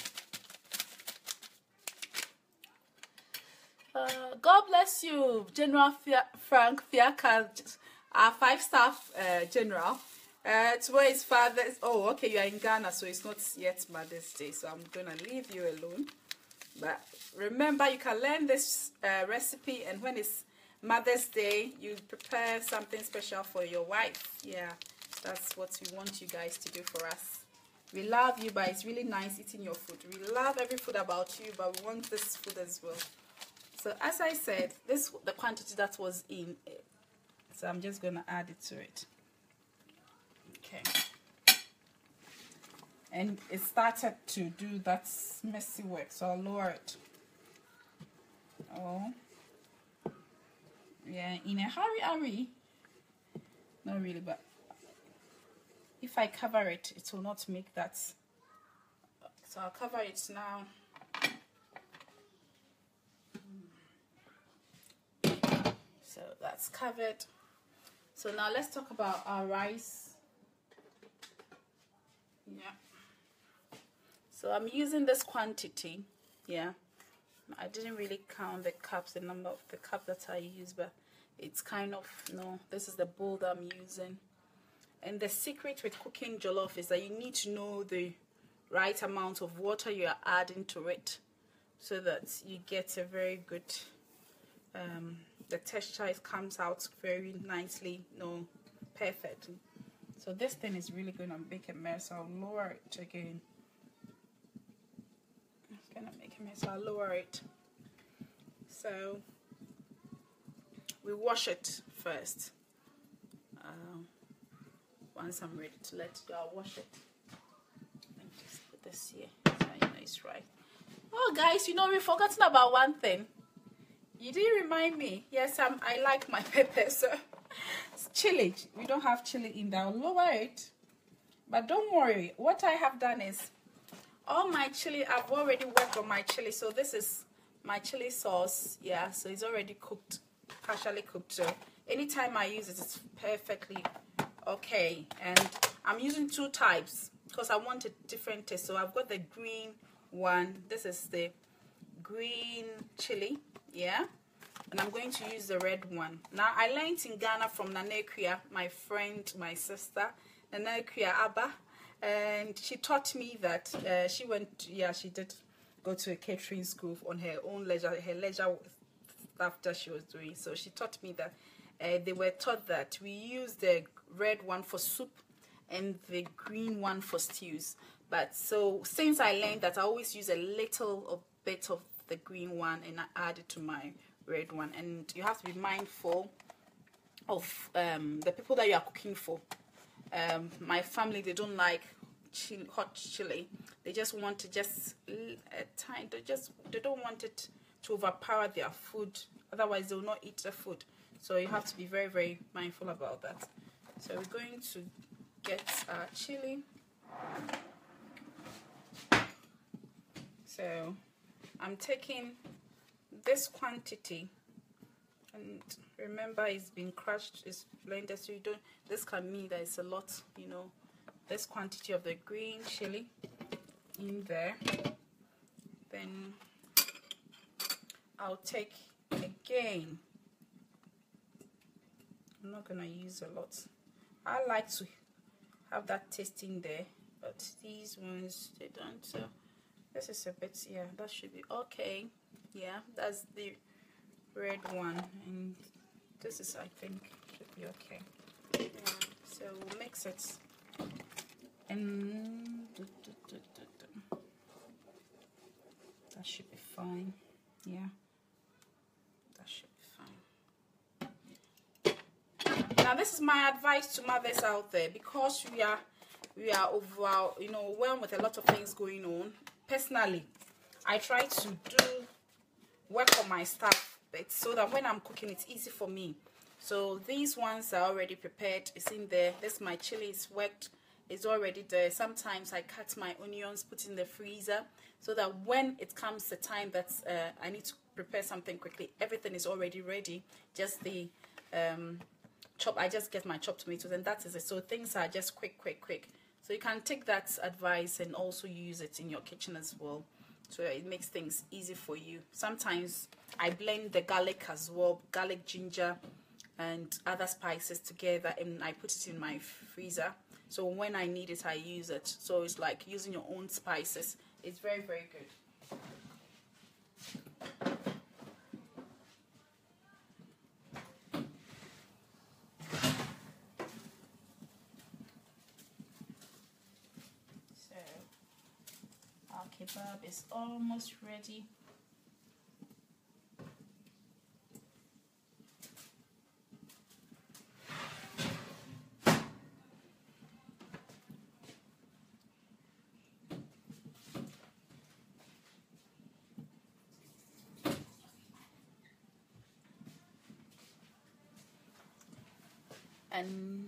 Uh, God bless you, General Fia Frank Fiaka, our five-star uh, general. Uh, today is Father's. Oh, okay, you are in Ghana, so it's not yet Mother's Day, so I'm gonna leave you alone. But remember, you can learn this uh, recipe, and when it's Mother's Day, you prepare something special for your wife. Yeah, that's what we want you guys to do for us. We love you, but it's really nice eating your food. We love every food about you, but we want this food as well. So as I said, this the quantity that was in it. So I'm just gonna add it to it. Okay. And it started to do that messy work, so I'll lower it. Oh. Yeah, in a hurry, hurry. Not really, but if I cover it, it will not make that. So I'll cover it now. So that's covered. So now let's talk about our rice. Yeah. So I'm using this quantity. Yeah. I didn't really count the cups, the number of the cup that I use, but it's kind of, no, this is the bowl that I'm using. And the secret with cooking jollof is that you need to know the right amount of water you are adding to it, so that you get a very good, um, the texture it comes out very nicely, no, perfectly. So this thing is really going to make a mess. I'll lower it again. It's going to make a mess. I'll lower it. So we wash it first. Um, once I'm ready to let it go, I'll wash it. Let me just put this here so you know it's right. Oh, guys, you know, we've forgotten about one thing. You didn't remind me. Yes, I'm, I like my pepper, so it's chili. We don't have chili in there. I'll lower it. But don't worry. What I have done is, all my chili, I've already worked on my chili. So this is my chili sauce. Yeah, so it's already cooked, partially cooked. So anytime I use it, it's perfectly okay. And I'm using two types because I want a different taste. So I've got the green one. This is the green chili. Yeah, and I'm going to use the red one. Now I learned in Ghana from Nanekria, my friend, my sister, Nanekria Abba, and she taught me that uh, she went, yeah, she did go to a catering school on her own leisure, her leisure after she was doing. So she taught me that uh, they were taught that we use the red one for soup and the green one for stews. But so since I learned that, I always use a little of bit of the green one and I add it to my red one. And you have to be mindful of um, the people that you are cooking for. Um, my family, they don't like chili, hot chili. They just want to just a tiny. They just they don't want it to overpower their food. Otherwise, they will not eat the food. So you have to be very very mindful about that. So we're going to get our chili. So I'm taking this quantity, and remember it's been crushed, it's blended, so you don't, this can mean that it's a lot, you know, this quantity of the green chili in there. Then I'll take again, I'm not gonna use a lot. I like to have that taste in there, but these ones, they don't. So this is a bit, yeah, that should be okay. Yeah, that's the red one, and this is, I think, should be okay. Yeah, so we'll mix it, and do, do, do, do, do. That should be fine. Yeah, that should be fine. Now this is my advice to mothers out there, because we are we are over, you know, well, with a lot of things going on. Personally, I try to do work on my stuff, but so that when I'm cooking, it's easy for me. So these ones are already prepared. It's in there. This, my chili is worked. It's already there. Sometimes I cut my onions, put in the freezer, so that when it comes the time that uh, I need to prepare something quickly, everything is already ready. Just the um, chop. I just get my chopped tomatoes, and that is it. So things are just quick, quick, quick. So you can take that advice and also use it in your kitchen as well. So it makes things easy for you. Sometimes I blend the garlic as well, garlic, ginger, and other spices together, and I put it in my freezer. So when I need it, I use it. So it's like using your own spices. It's very, very good. So our kebab is almost ready. And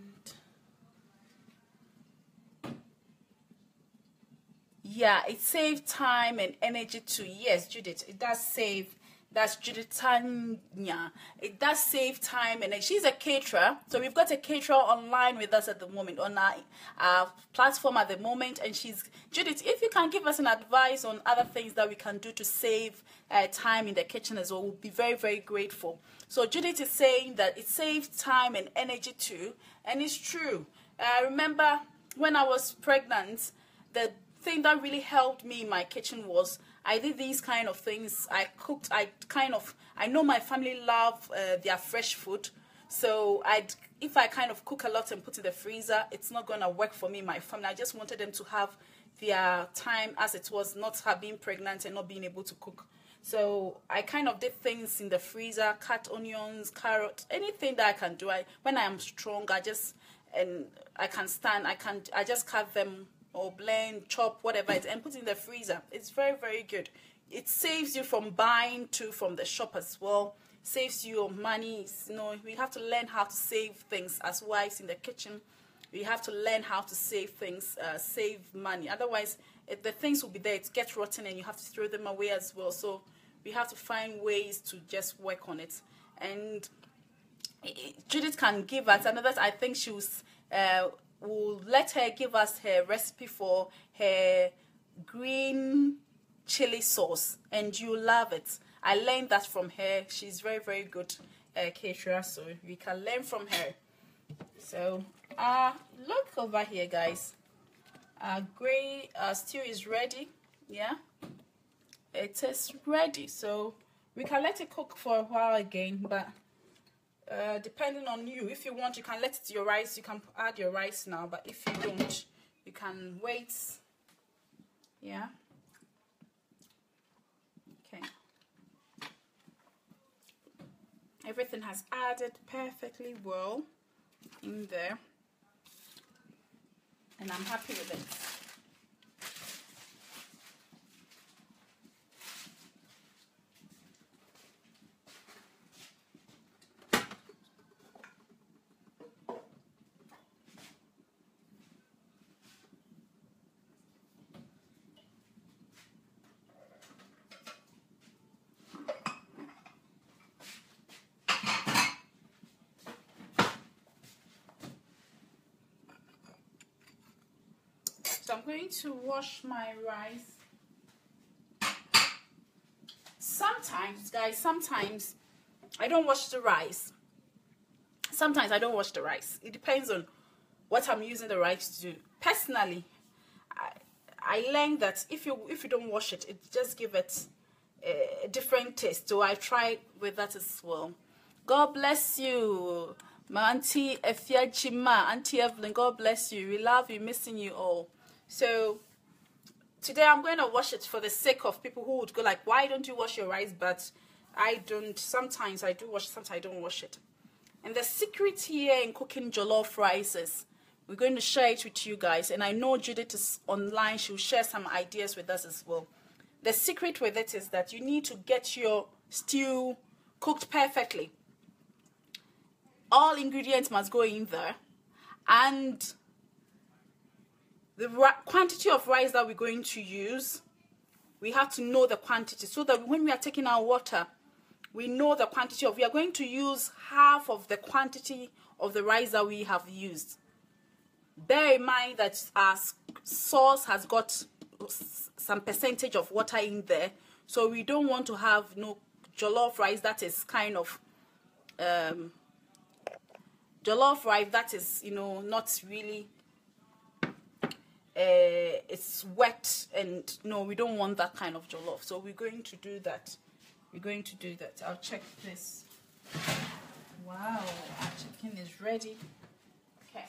yeah, it saves time and energy too. Yes, Judith, it does save. That's Judith Tanya. It does save time, and she's a caterer. So we've got a caterer online with us at the moment, on our, our platform at the moment. And she's, Judith, if you can give us an advice on other things that we can do to save uh, time in the kitchen as well, we'll be very, very grateful. So Judith is saying that it saves time and energy too, and it's true. I uh, remember when I was pregnant, the thing that really helped me in my kitchen was I did these kind of things. I cooked, I kind of, I know my family love uh, their fresh food. So I'd, if I kind of cook a lot and put in the freezer, it's not going to work for me, my family. I just wanted them to have their time as it was, not have being pregnant and not being able to cook. So I kind of did things in the freezer, cut onions, carrots, anything that I can do. I, when I am strong, I just, and I can stand, I can, I just cut them, or blend, chop, whatever it is, and put it in the freezer. It's very, very good. It saves you from buying too from the shop as well. Saves you money. It's, you know, we have to learn how to save things as wives in the kitchen. We have to learn how to save things, uh, save money. Otherwise, it, the things will be there. It gets rotten, and you have to throw them away as well. So we have to find ways to just work on it. And it, Judith can give us another. I think she was. Uh, We'll let her give us her recipe for her green chili sauce, and you love it. I learned that from her. She's very, very good uh, caterer, so we can learn from her. So, uh, look over here, guys. Our gray uh, stew is ready. Yeah, it is ready. So we can let it cook for a while again, but Uh, depending on you, if you want, you can let it your rice, you can add your rice now, but if you don't, you can wait. Yeah, okay, everything has added perfectly well in there, and I'm happy with it. so I'm going to wash my rice. Sometimes, guys, sometimes I don't wash the rice. Sometimes I don't wash the rice. It depends on what I'm using the rice to do. Personally, I, I learned that if you if you don't wash it, it just give it a, a different taste. So I tried with that as well. God bless you, my auntie Efiachima, Auntie Evelyn. God bless you. We love you, missing you all. So today I'm going to wash it for the sake of people who would go like, why don't you wash your rice? But I don't. Sometimes I do wash. Sometimes I don't wash it. And the secret here in cooking jollof rice is we're going to share it with you guys. And I know Judith is online. She'll share some ideas with us as well. The secret with it is that you need to get your stew cooked perfectly. All ingredients must go in there. And the quantity of rice that we're going to use, we have to know the quantity so that when we are taking our water, we know the quantity of, we are going to use half of the quantity of the rice that we have used. Bear in mind that our sauce has got some percentage of water in there. So we don't want to have no jollof rice that is kind of, um, jollof rice that is, you know, not really, uh, it's wet, and no, we don't want that kind of jollof. So we're going to do that. We're going to do that. I'll check this. Wow, our chicken is ready. Okay.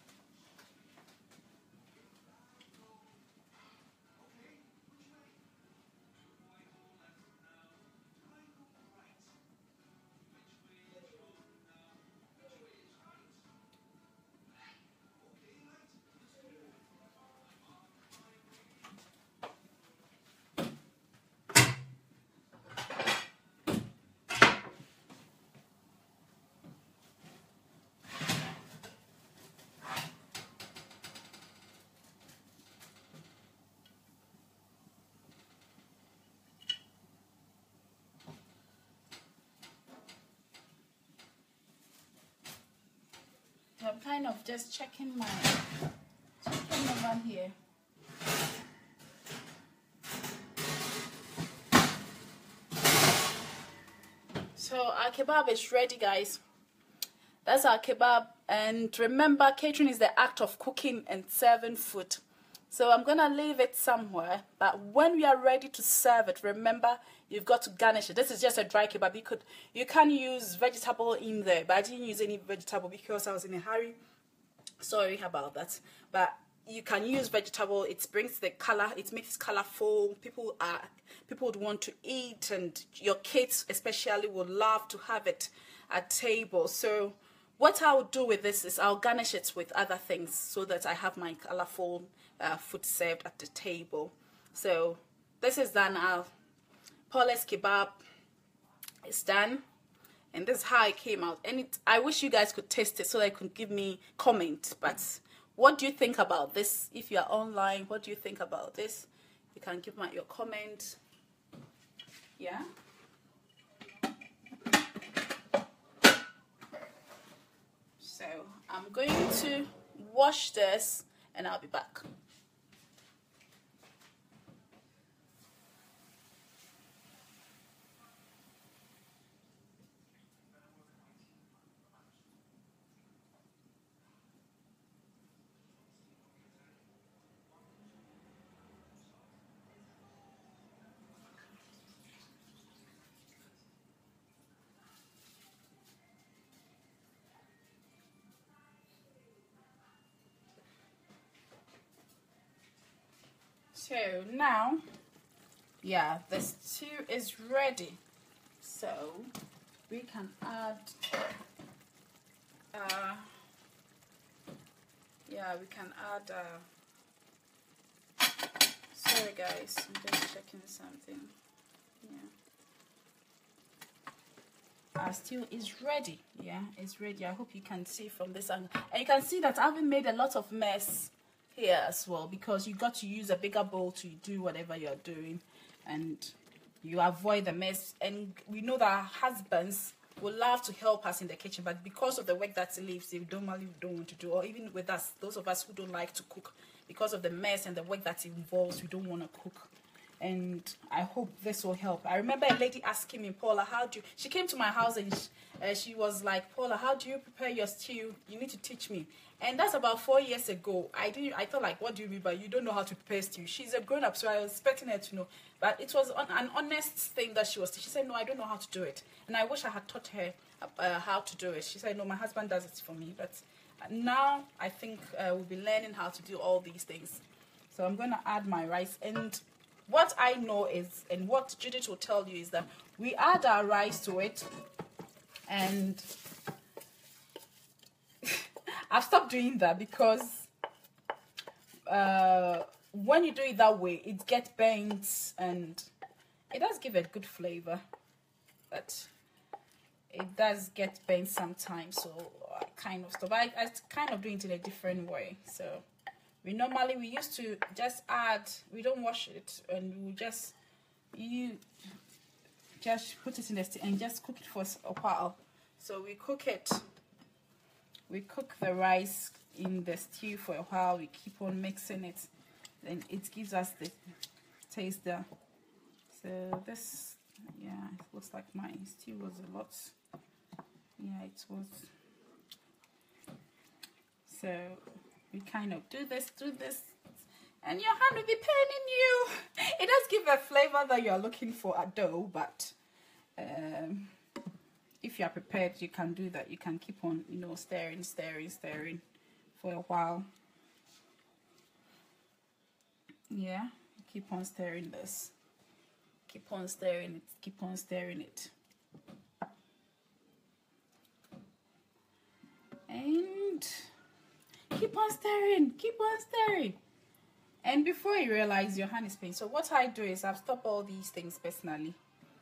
I'm kind of just checking my checking over here. So our kebab is ready, guys. That's our kebab. And remember, catering is the act of cooking and serving food. So I'm gonna leave it somewhere, but when we are ready to serve it, remember you've got to garnish it. This is just a dry kebab. You could, you can use vegetable in there, but I didn't use any vegetable because I was in a hurry. Sorry about that. But you can use vegetable. It brings the color. It makes colorful. People are people would want to eat, and your kids especially would love to have it at table. So what I'll do with this is I'll garnish it with other things so that I have my colorful uh, food served at the table. So this is done. Our Paula's kebab is done, and this is how it came out. And it, I wish you guys could taste it so that you could give me comment. But what do you think about this? If you are online, what do you think about this? You can give me your comment. Yeah. So I'm going to wash this and I'll be back. So now, yeah, the stew is ready. So we can add, uh, yeah, we can add, uh, sorry guys, I'm just checking something. Yeah. Our stew is ready. Yeah, it's ready. I hope you can see from this angle. And you can see that I haven't made a lot of mess here as well, because you got to use a bigger bowl to do whatever you're doing, and you avoid the mess. And we know that our husbands would love to help us in the kitchen, but because of the work that leaves, they normally don't want to do, or even with us, those of us who don't like to cook, because of the mess and the work that it involves, we don't want to cook. And I hope this will help. I remember a lady asking me, Paula, how do you... She came to my house and she, uh, she was like, Paula, how do you prepare your stew? You need to teach me. And that's about four years ago. I didn't. I thought, like, what do you mean by you don't know how to prepare stew? She's a grown-up, so I was expecting her to know. But it was on, an honest thing that she was... She said, no, I don't know how to do it. And I wish I had taught her uh, how to do it. She said, no, my husband does it for me. But now I think uh, we'll be learning how to do all these things. So I'm going to add my rice. And what I know is, and what Judith will tell you, is that we add our rice to it. And I've stopped doing that because uh, when you do it that way, it gets burnt and it does give a good flavor. But it does get burnt sometimes, so I kind of stop. I, I kind of do it in a different way. So we normally, we used to just add, we don't wash it, and we just, you just put it in the stew and just cook it for a while. So we cook it, we cook the rice in the stew for a while, we keep on mixing it, then it gives us the taste there. So this, yeah, it looks like my stew was a lot, yeah, it was. So we kind of do this, do this, and your hand will be paining you. It does give a flavor that you're looking for at dough, but um, if you are prepared, you can do that. You can keep on, you know, stirring, stirring, stirring for a while. Yeah, keep on stirring this. Keep on stirring it, keep on stirring it. And keep on stirring, keep on stirring. And before you realize, your hand is paining. So what I do is I've stopped all these things personally.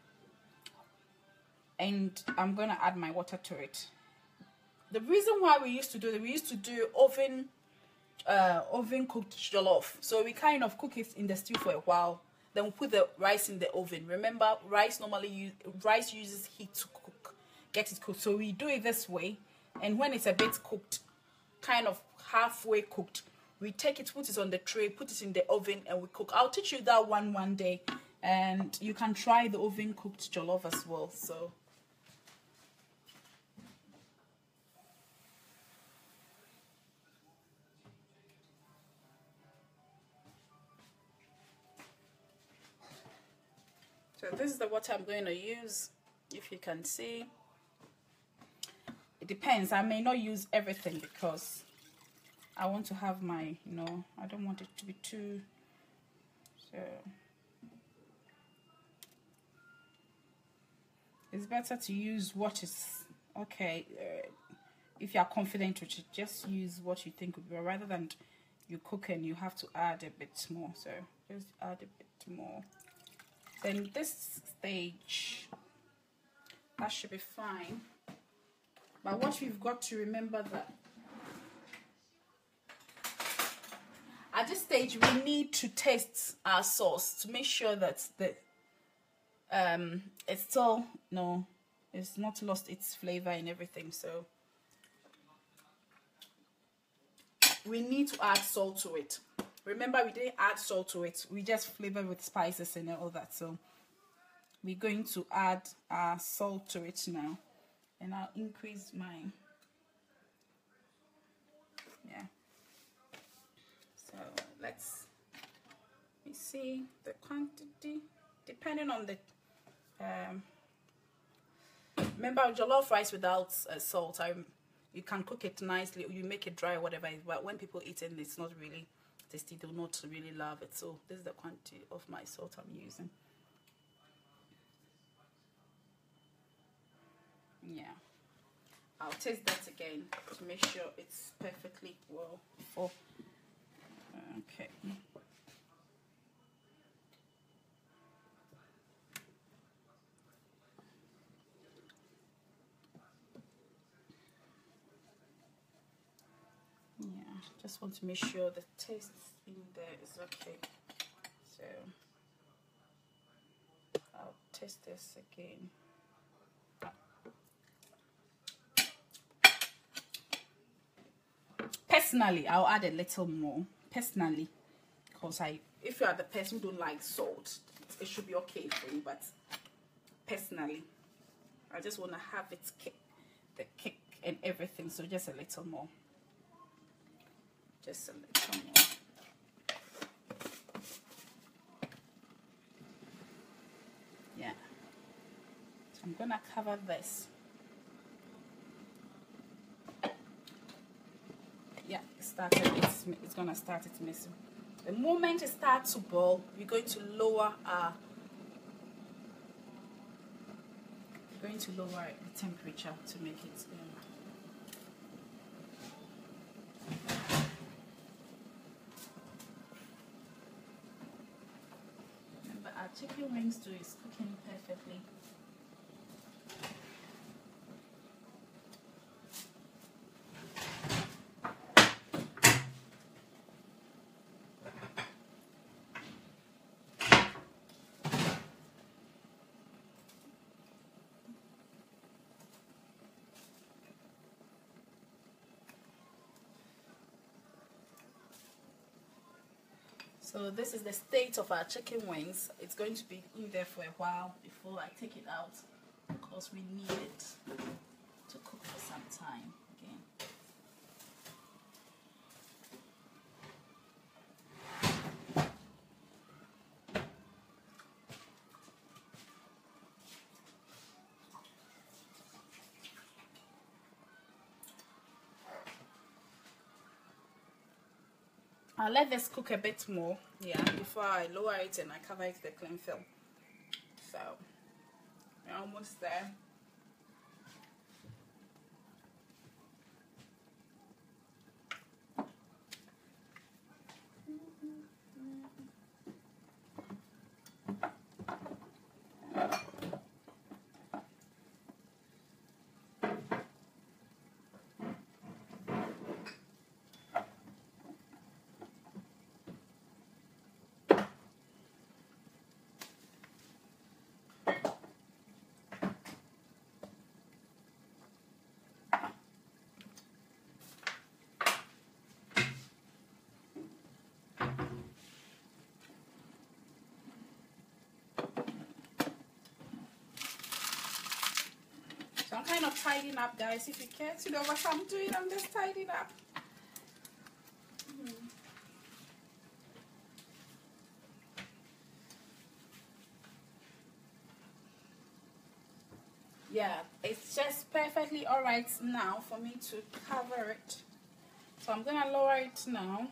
And I'm going to add my water to it. The reason why we used to do it, we used to do oven, uh, oven cooked jollof. So we kind of cook it in the stew for a while. Then we put the rice in the oven. Remember, rice normally use, rice uses heat to cook, get it cooked. So we do it this way. And when it's a bit cooked, kind of halfway cooked, we take it, put it on the tray, put it in the oven, and we cook. I'll teach you that one one day, and you can try the oven cooked jollof as well. So So this is the water I'm going to use, if you can see. It depends. I may not use everything because I want to have my, you know, I don't want it to be too, so it's better to use what is, okay, uh, if you are confident with it, just use what you think would be, rather than you cook and you have to add a bit more. So just add a bit more. Then this stage, that should be fine. But what we've got to remember that at this stage we need to taste our sauce to make sure that the um it's still no, it's not lost its flavor and everything. So we need to add salt to it. Remember, we didn't add salt to it. We just flavored with spices and all that. So we're going to add our salt to it now. And I'll increase mine. Yeah. So let's let me see the quantity. Depending on the um remember, jollof rice without uh, salt, I you can cook it nicely, you make it dry or whatever, but when people eat it, it's not really tasty, they do not really love it. So this is the quantity of my salt I'm using. Yeah, I'll taste that again to make sure it's perfectly well for okay. Yeah, just want to make sure the taste in there is okay. So I'll taste this again. Personally, I'll add a little more personally, because I, if you are the person who don't like salt, it should be okay for you. But personally, I just want to have it kick, the kick and everything. So just a little more. Just a little more. Yeah. So I'm gonna cover this. Yeah, it started. It's it's gonna start it missing. The moment it starts to boil, we're going to lower our. We're going to lower the temperature to make it. Um, remember, our chicken wings too is cooking perfectly. So this is the state of our chicken wings. It's going to be in there for a while before I take it out, because we need it to cook for some time again. I'll let this cook a bit more, yeah, before I lower it and I cover it with the cling film. So, we're almost there. So I'm kind of tidying up, guys. If you can't see what I'm doing, I'm just tidying up. Mm-hmm. Yeah, it's just perfectly all right now for me to cover it. So I'm gonna lower it now.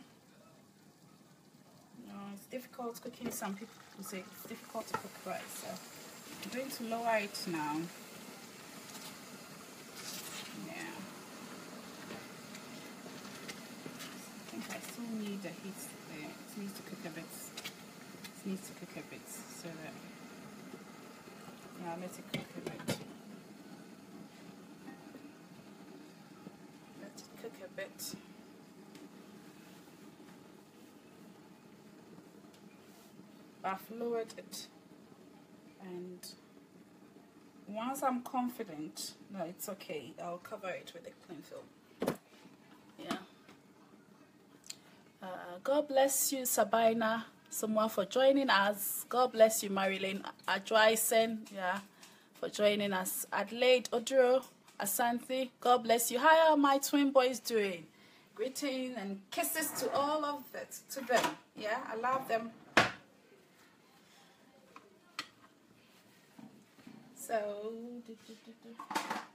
No, it's difficult cooking. Some people say it's difficult to cook rice, so I'm going to lower it now. Yeah. I think I still need the heat there. It needs to cook a bit. It needs to cook a bit so that, yeah, let it cook a bit. Let it cook a bit. I've lowered it, and once I'm confident that it's okay, I'll cover it with a cling film. Yeah. Uh, God bless you, Sabina, someone for joining us. God bless you, Marilyn Adjoisen, yeah, for joining us. Adelaide Odro Asante, God bless you. How are my twin boys doing? Greetings and kisses to all of it, to them. Yeah, I love them. So, do, do, do, do.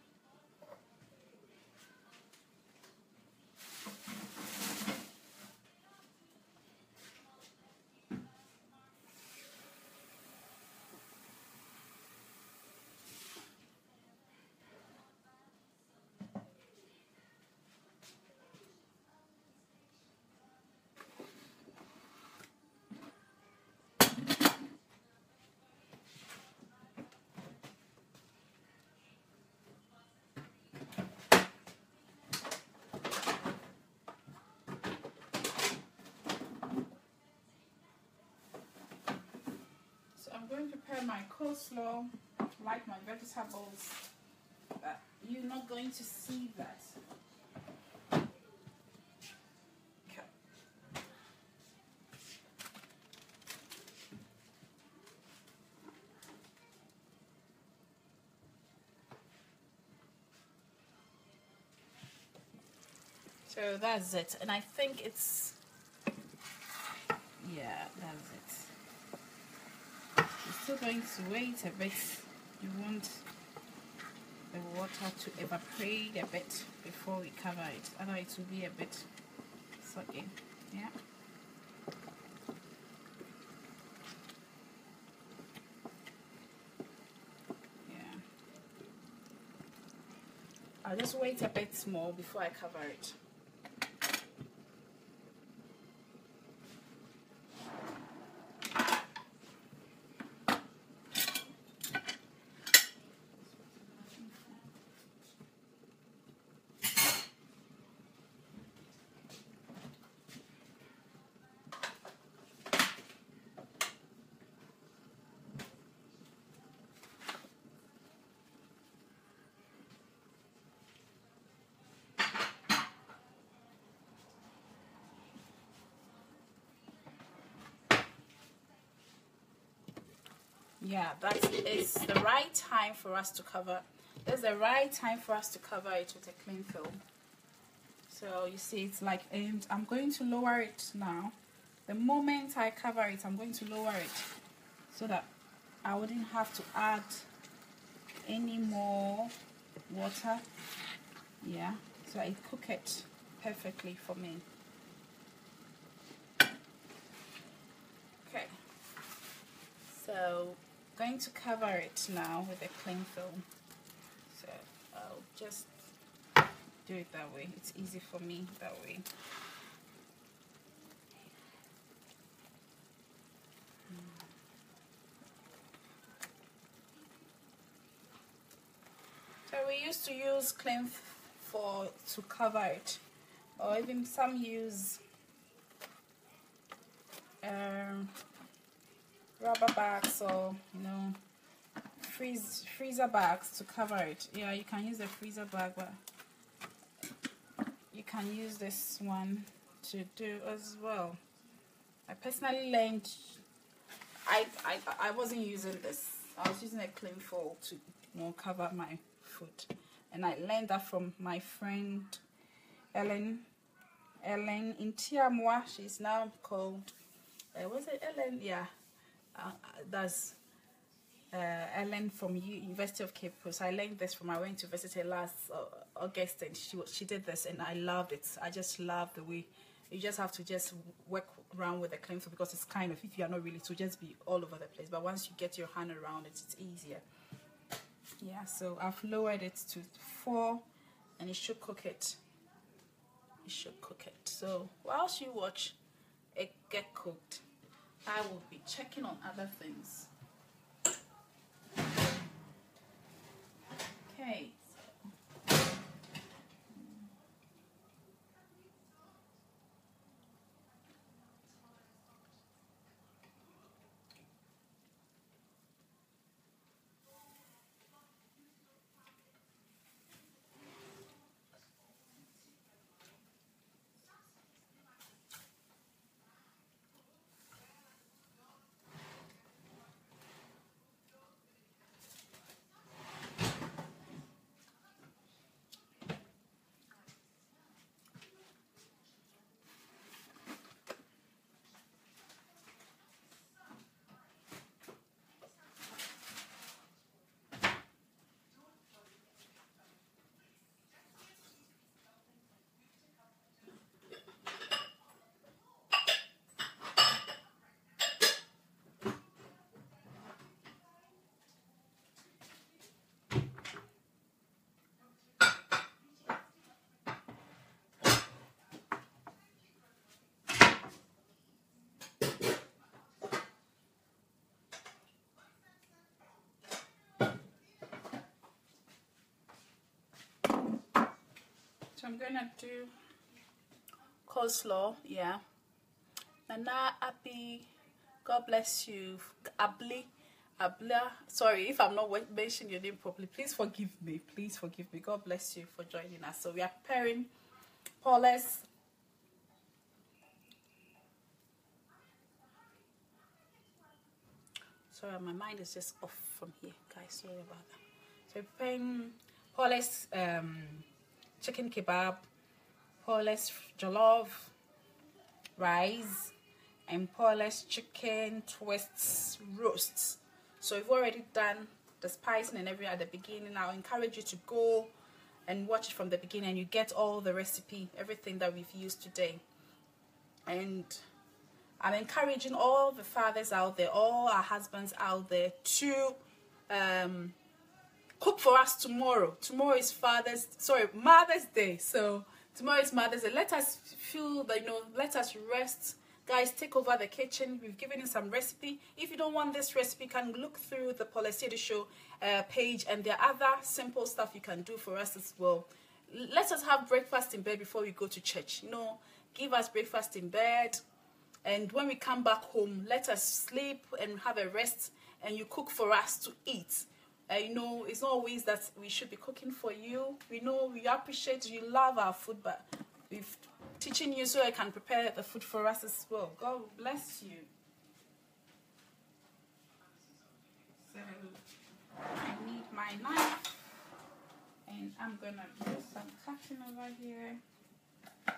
I'm going to prepare my coleslaw, like my vegetables, but you're not going to see that. Okay. So that's it, and I think it's, yeah, that's it. You're still going to wait a bit. You want the water to evaporate a bit before we cover it, otherwise it will be a bit soggy. Yeah. Yeah. I'll just wait a bit more before I cover it. Yeah, that is the right time for us to cover. That's the right time for us to cover it with a cling film. So you see, it's like, and I'm going to lower it now. The moment I cover it, I'm going to lower it so that I wouldn't have to add any more water. Yeah, so it cook it perfectly for me. Okay, so going to cover it now with a cling film. So I'll just do it that way. It's easy for me that way. So we used to use cling for to cover it, or even some use um, rubber bags, or you know, freeze freezer bags to cover it. Yeah, you can use a freezer bag, but you can use this one to do as well. I personally learned. I I I wasn't using this. I was using a cling film to, you know, cover my food, and I learned that from my friend Ellen. Ellen in Tiamwa. She's now called. Uh, was it Ellen? Yeah. Uh, that's uh, Ellen from U University of Cape Coast. I learned this from. I went to visit her last uh, August, and she she did this, and I loved it. I just love the way you just have to just work around with the cling film, because it's kind of, if you are not really, to just be all over the place. But once you get your hand around it, it's easier. Yeah. So I've lowered it to four, and it should cook it. It should cook it. So whilst you watch it get cooked, I will be checking on other things. Okay. So I'm gonna do coleslaw. Yeah. Nana Api, God bless you. Abli, Abla. Sorry if I'm not mentioning your name properly. Please forgive me. Please forgive me. God bless you for joining us. So we are preparing Paula's. Sorry, my mind is just off from here, guys. Sorry about that. So we're preparing Paula's um, chicken kebab, Paula's jollof rice and Paula's chicken twists roasts. So we've already done the spicing and everything at the beginning. I'll encourage you to go and watch it from the beginning and you get all the recipe, everything that we've used today. And I'm encouraging all the fathers out there, all our husbands out there to um, cook for us tomorrow. Tomorrow is Father's, sorry, Mother's Day. So tomorrow is Mother's Day. Let us feel that, you know, let us rest. Guys, take over the kitchen. We've given you some recipe. If you don't want this recipe, you can look through the Paula Asiedu Show uh, page, and there are other simple stuff you can do for us as well. Let us have breakfast in bed before we go to church. You know, give us breakfast in bed. And when we come back home, let us sleep and have a rest, and you cook for us to eat. Uh, you know, it's not always that we should be cooking for you. We know we appreciate you, love our food, but we're teaching you so I can prepare the food for us as well. God bless you. So I need my knife, and I'm gonna do some cutting over here.